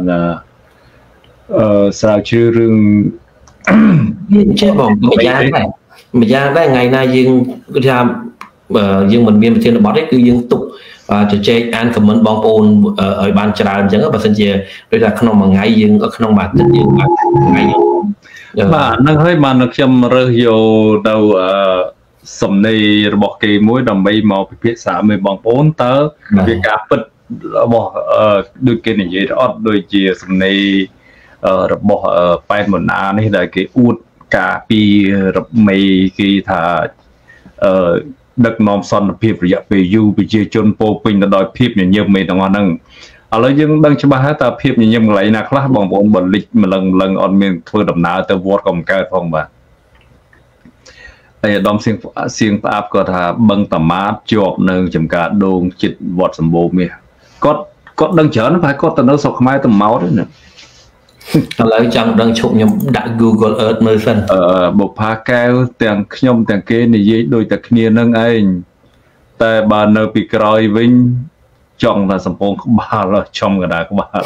ស្រាវជ្រាវរឿងចេះបងម្យ៉ាងដែរថ្ងៃណាយើងគឺថាយើងមិនមានប្រធានបទទេគឺយើងទុកជជែកអានខមមិនបងប្អូនឲ្យបានច្រើនអញ្ចឹងបើសិនជាដូចថាក្នុងមួយថ្ងៃយើងក្នុងមួយអាទិត្យយើងបានថ្ងៃបាទនឹងហើយបានខ្ញុំរើសយកទៅសំណេររបស់គេមួយដើម្បីមកពិភាក្សាមួយបងប្អូនតើវាការពិតរបស់ដូចគេនិយាយអត់ដូចជាសំណេររបស់ប៉ែនបណ្ណានេះដែលគេអួតការពីរមេគេថាដឹកនាំសន្តិភាពរយៈពេលយូរប្រជាជនពោពេញទៅដោយភាពញញឹមមេទាំងអស់ហ្នឹងឥឡូវយើងដឹងច្បាស់ហើយតើភាពញញឹមកន្លែងណាខ្លះបងប្អូនបើលិចម្លឹងអត់មានធ្វើដំណើរទៅវត្តក៏មិនកើតផងបាទហើយអាដាមសៀងផ្អាប់គាត់ថាបឹងតាម៉ាតជាប់នៅចំការដូងចិត្តវត្តសម្បូរមាសគាត់ដឹងច្រើនប្រហែលគាត់ទៅនៅស្រុកខ្មែរទៅមកទេណាឥឡូវចង់ដឹងឈប់ខ្ញុំដាក់ Google Earth មើលសិនបុប្ផាកែវទាំងខ្ញុំទាំងគេនិយាយដូចតែគ្នានឹងឯងតែបើនៅពីក្រោយវិញចង់ថាសំពងក្បាលចំកណ្ដាលក្បាល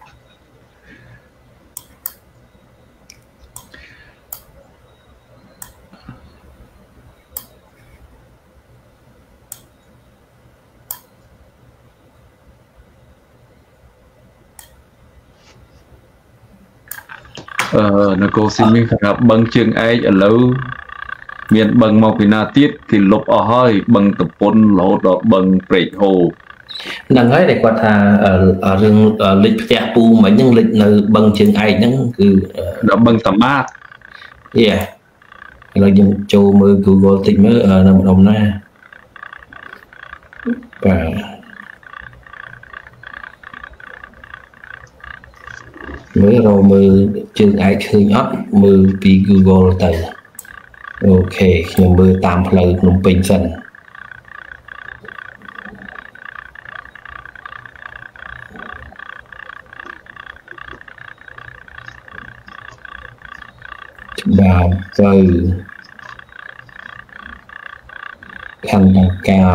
នគរស៊ីមីថាបឹងជើងឯកឥឡូវមានបឹងមកពីណាទៀតគេលុបអស់ហើយបឹងតពុនរហូតដល់បឹងព្រែកហូហ្នឹងហើយដែលគាត់ថារឿងលិចផ្ទះពូមិញហ្នឹងលិចនៅបឹងជើងឯកហ្នឹងគឺដល់បឹងតាម៉ាតឥឡូវយើងចូលមើល Google តិចមើលនៅម្ដុំណាបាទមើលជើងឯកឃើញអត់មើលពី Google ទៅអូខេខ្ញុំមើលតាមផ្លូវភ្នំពេញសិនច្បាប់ទៅខណ្ឌដង្កោ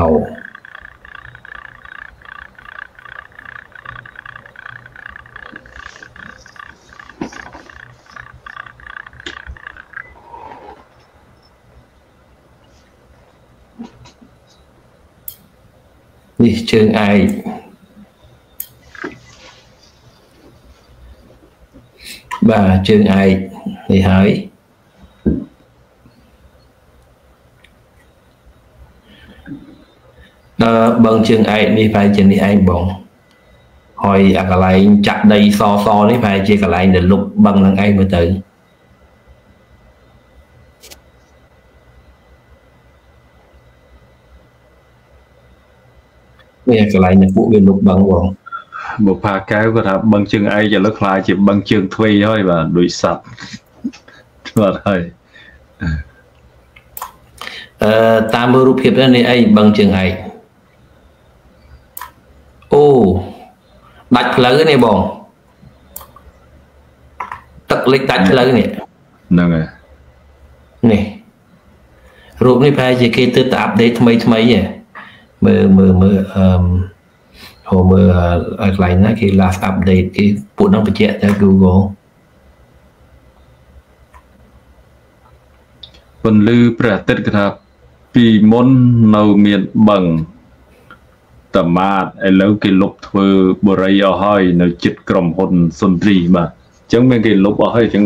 នេះជើងឯកបាទជើងឯកនេះហើយបឹងជើងឯកនេះប្រហែលជានេះឯងបងហើយអាកន្លែងចាក់ដីសនេះប្រហែលជាកន្លែងដែលលុបបឹងនឹងឯងមើលទៅវាកន្លែងដែលពួកវាលុបបឹងបងបុប្ផាកែវគាត់ថាបឹងជើងឯកឥឡូវខ្លាចជាបឹងជើងទ្វេហើយបាទដូចសត្វបាទហើយតាមមើលរូបភាពនេះអីបឹងជើងឯកអូដាច់ផ្លូវនេះបងទឹកលិចដាច់ផ្លូវនេះហ្នឹងហើយនេះរូបនេះប្រហែលជាគេទើបតែអាប់ដេតថ្មីហ៎មើលមើលមើលកន្លែងណាគេ last update គេពួកនឹងបញ្ជាក់តែ Google ពន្លឺព្រះអាទិត្យគេថាពីមុននៅមានបឹងតាម៉ាតឥឡូវគេលុបធ្វើបរិយាអស់ហើយនៅចិត្តក្រុមហ៊ុនសុនទ្រីបាទអញ្ចឹងមានគេលុបអស់ហើយអញ្ចឹង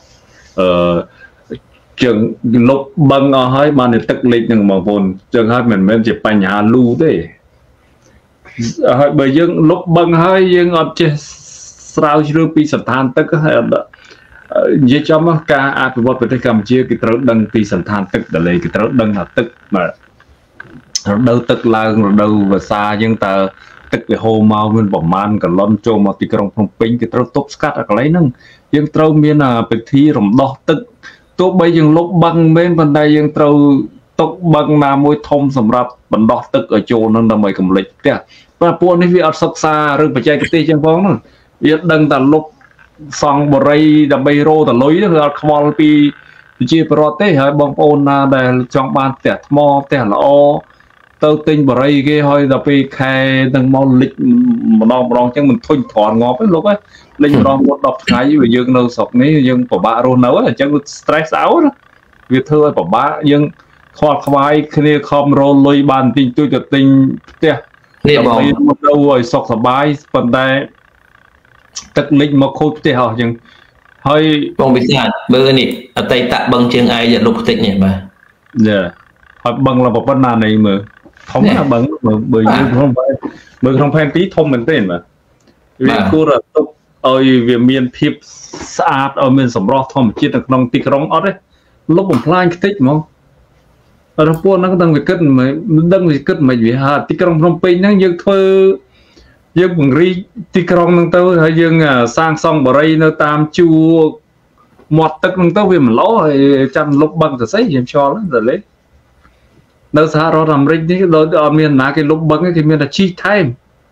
ចឹងលុបបឹងអស់ហើយបានតែទឹកលិចនឹងបងប្អូនអញ្ចឹងហើយមិនមែនជាបញ្ហាលូទេហើយបើយើងលុបបឹងហើយយើងអត់ចេះស្រាវជ្រាវពីស្ថានទឹកហើយអត់និយាយចំការអភិវឌ្ឍប្រទេសកម្ពុជាគេត្រូវដឹងពីស្ថានទឹកដលេគេត្រូវដឹងថាទឹកបាទរដូវទឹកឡើងរដូវវស្សាយើងតើទឹកវាហូរមកមានប្រមាណកន្លន់ចូលមកទីក្រុងភ្នំពេញគេត្រូវទប់ស្កាត់អាកន្លែងហ្នឹងយើងត្រូវមានពិធីរំដោះទឹកទោះបីយើងលុបបឹងមែនប៉ុន្តែយើងត្រូវទុកបឹងណាមួយធំសម្រាប់បណ្ដោះទឹកឲ្យចូលនឹងដើម្បីកម្លេចផ្ទះព្រោះពួកនេះវាអត់សិក្សារឿងបច្ចេកទេសចឹងផងហ្នឹងវាដឹងតែលុបសង់បរិយដើម្បីរោតលុយគឺអត់ខ្វល់ពីប្រជាពលរដ្ឋទេហើយបងប្អូនណាដែលចង់បានផ្ទះថ្មផ្ទះល្អទៅទិញបរិយគេហើយដល់ពេលខែនឹងមកលិចម្ដងអញ្ចឹងមិនធុញទ្រាន់ងាប់ទេលោកហ្នឹងលេងម្ដងមួយ10ថ្ងៃវាយើងនៅស្រុកនេះយើងពិបាករស់នៅអញ្ចឹងវា stress out វាធ្វើឲ្យពិបាកយើងខ្វល់ខ្វាយគ្នាខំរលុយបានទិញទួយទៅទិញផ្ទះនេះបងទៅឲ្យសុខសប្បាយប៉ុន្តែទឹកលិចមកខូចផ្ទះអស់អញ្ចឹងហើយបងវិសាលមើលនេះអតីតបឹងជើងឯកលុបផ្ទៃនេះបាទយ៉ាហើយបឹងឡើងប៉ុណ្ណានៃមើលធំណាស់បឹងមើលយើងក្នុងផែនទីធំមែនទេបាទវាគួរទុកឲ្យវាមានភាពស្អាតឲ្យមានសម្រស់ធម្មជាតិនៅក្នុងទីក្រុងអត់ទេលុបបំផ្លាញខ្ទេចហ្មងរពូនហ្នឹងដឹងវិកិតមិនដឹងវិកិតមិនវាហាទីក្រុងភ្នំពេញហ្នឹងយើងធ្វើយើងបង្រីទីក្រុងហ្នឹងទៅហើយយើងសាងសង់បរិយនៅតាមជួរមាត់ទឹកហ្នឹងទៅវាម្លោហើយចាំលុបបឹងទៅស្អីយើងឆ្លទៅលេនៅសហរដ្ឋអាមេរិកនេះដូចអត់មានណាគេលុបបឹងគេមានតែជីថែ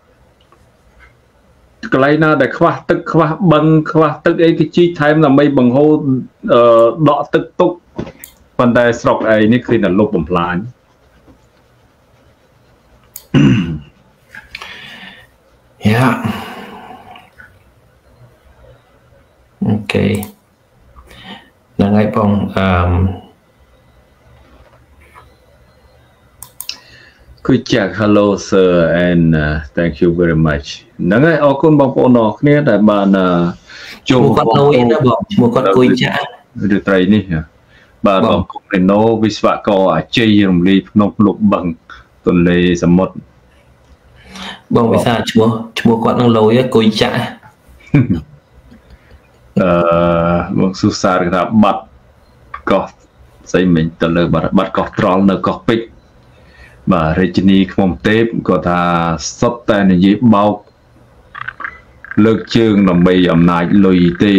មកន្លែងណាដែលខ្វះទឹកខ្វះបឹងខ្វះទឹកអីគេជីថែមដើម្បីបង្ហូរដកទឹកទុកប៉ុន្តែស្រុកឯនេះគឺតែលុបបំផ្លាញយ៉ាអូខេហ្នឹងហើយបងគឺចាក់ hello sir and thank you very much ហ្នឹងហើយអរគុណបងប្អូនអរគ្នាដែលបានចូលគាត់លុយណាបងឈ្មោះគាត់គួយចាក់ឬត្រីនេះបាទបងគុំរេណូវិស្វករអាជ័យរំលាយភ្នំលុបបឹងទន្លេសមុទ្របងវិសាឈ្មោះគាត់នឹងលុយគួយចាក់បងសុសារគេថាបាត់កោះស្អីមិញទៅលើបាត់កោះត្រល់នៅកោះពេជ្របាទរាជិនីខ្មុំទេពគាត់ថាសុទ្ធតែនិយាយបោកលើកជើងដើម្បីអំណាចលុយទេ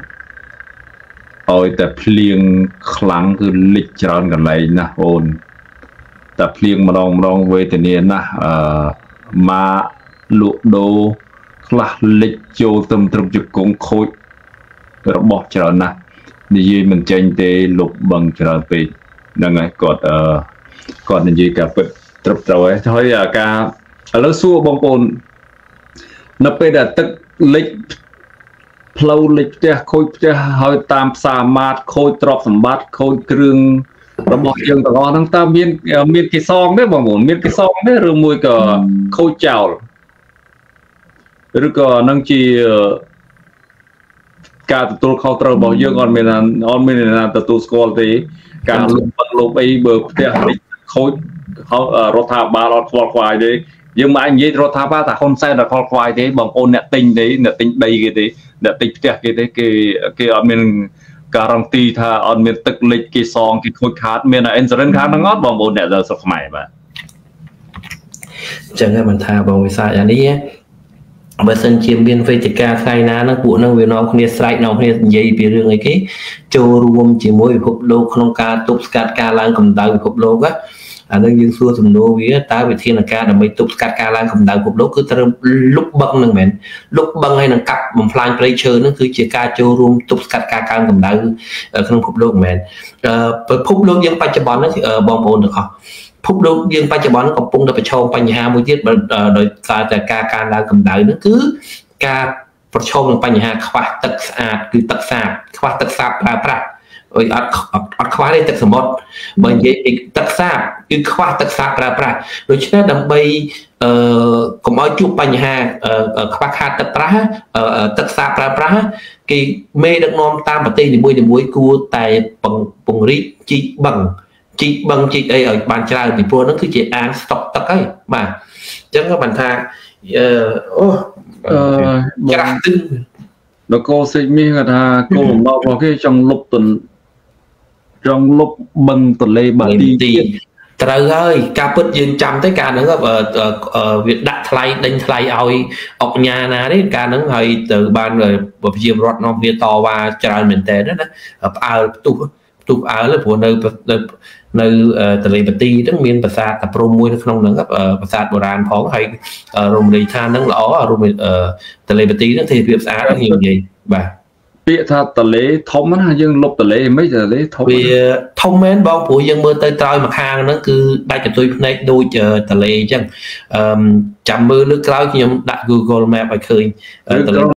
ឲ្យតែភ្លៀងខ្លាំងគឺលិចច្រើនកន្លែងណាស់អូនតែភ្លៀងម្ដងវេទនាណាស់ម៉ាលក់ដូរខ្លះលិចចូលទៅត្រឹមជង្គង់ខូចរបស់ច្រើនណាស់និយាយមិនចេញទេលុបបឹងច្រើនពេកហ្នឹងហើយគាត់និយាយការពិតត្រឹមត្រូវហើយការឥឡូវសួរបងប្អូននៅពេលដែលទឹកលិចផ្លូវលិចផ្ទះខូចផ្ទះហើយតាមផ្សារម៉ាតខូចទ្រព្យសម្បត្តិខូចគ្រឿងរបស់យើងទាំងអស់ហ្នឹងតើមានគេសងទេបងប្អូនមានគេសងទេឬមួយក៏ខូចចោលឬក៏នឹងជាការទទួលខុសត្រូវរបស់យើងអត់មានណាទទួលស្គាល់ទេការលុបបឹងលុបអីបើផ្ទះលិចខូចរដ្ឋាភិបាលអត់ខ្វល់ខ្វាយទេយើងមិនអាចនិយាយរដ្ឋាភិបាលថាហ៊ុនសែនដល់ខ្វល់ខ្វាយទេបងប្អូនអ្នកទិញទេអ្នកទិញដីគេទេអ្នកទិញផ្ទះគេទេគេអត់មានការ៉ាន់ទីថាអត់មានទឹកលិចគេសងគេខូចខាតមានអិនស៊ូរ៉ែនខាតហ្នឹងអត់បងប្អូនអ្នកនៅស្រុកខ្មែរបាទអញ្ចឹងមិនថាបងវិសាអានេះបើសិនជាមានវេទិកាថ្ងៃណាហ្នឹងពួកហ្នឹងវានាំគ្នាស្រែកនាំគ្នានិយាយពីរឿងអីគេចូលរួមជាមួយពិភពលោកក្នុងការទប់ស្កាត់ការឡើងកម្ដៅពិភពលោកអានឹងយើងសួរសំណួរវាតើវិធានការដើម្បីទប់ស្កាត់ការឡើងកម្ដៅពិភពលោកគឺត្រូវលុបបឹងហ្នឹងមែនលុបបឹងហើយនឹងកាប់បំផ្លាញព្រៃឈើហ្នឹងគឺជាការចូលរួមទប់ស្កាត់ការកើនកម្ដៅក្នុងពិភពលោកមែនពិភពលោកយើងបច្ចុប្បន្នហ្នឹងបងប្អូនទាំងអស់ពិភពលោកយើងបច្ចុប្បន្នកំពុងតែប្រឈមបញ្ហាមួយទៀតដោយសារតែការកើនឡើងកម្ដៅហ្នឹងគឺការប្រឈមនឹងបញ្ហាខ្វះទឹកស្អាតគឺទឹកសាបខ្វះទឹកសាបប្រើប្រាស់អត់ខ្វះទេទឹកសមុទ្របើនិយាយពីទឹកសាបគឺខ្វះទឹកសាបប្រើប្រាស់ដូច្នេះដើម្បីកុំឲ្យជួបបញ្ហាខ្វះខាតទឹកប្រាស់ទឹកសាបប្រើប្រាស់គេមេដឹកនាំតាមប្រទេសនីមួយគួរតែពង្រីកជីកបឹងជីកអីឲ្យបានច្រើនពីព្រោះហ្នឹងគឺជាអាងស្តុកទឹកហើយបាទអញ្ចឹងបានថាច្រាស់ទឹកនគរសេចមីគាត់ថាគោលបំណងរបស់គេចង់លុបបឹងទន្លេបាទីត្រូវហើយការពិតយើងចាំទៅការហ្នឹងវាដាក់ថ្លៃដេញថ្លៃឲ្យអុកញ៉ាណាទេការហ្នឹងហើយទៅបានប្រជាពលរដ្ឋនាំវាតវ៉ាច្រើនមែនតើណាផ្អើលផ្ទុះផ្អើលព្រោះនៅទន្លេបាទីហ្នឹងមានប្រាសាទតាព្រំមួយនៅក្នុងហ្នឹងប្រាសាទបុរាណផងហើយរមណីយដ្ឋានហ្នឹងល្អរួមទន្លេបាទីហ្នឹងទេសភាពស្អាតខ្ញុំនិយាយបាទពាក្យថាទន្លេធំណាយើងលុបទន្លេមិនទន្លេធំវាធំមែនបងព្រោះយើងមើលទៅត្រើយមកខាងហ្នឹងគឺដាច់កន្ទុយភ្នែកដូចទន្លេអញ្ចឹងចាំមើលលើក្រោយខ្ញុំដាក់ Google Map ឲ្យឃើញទន្លេ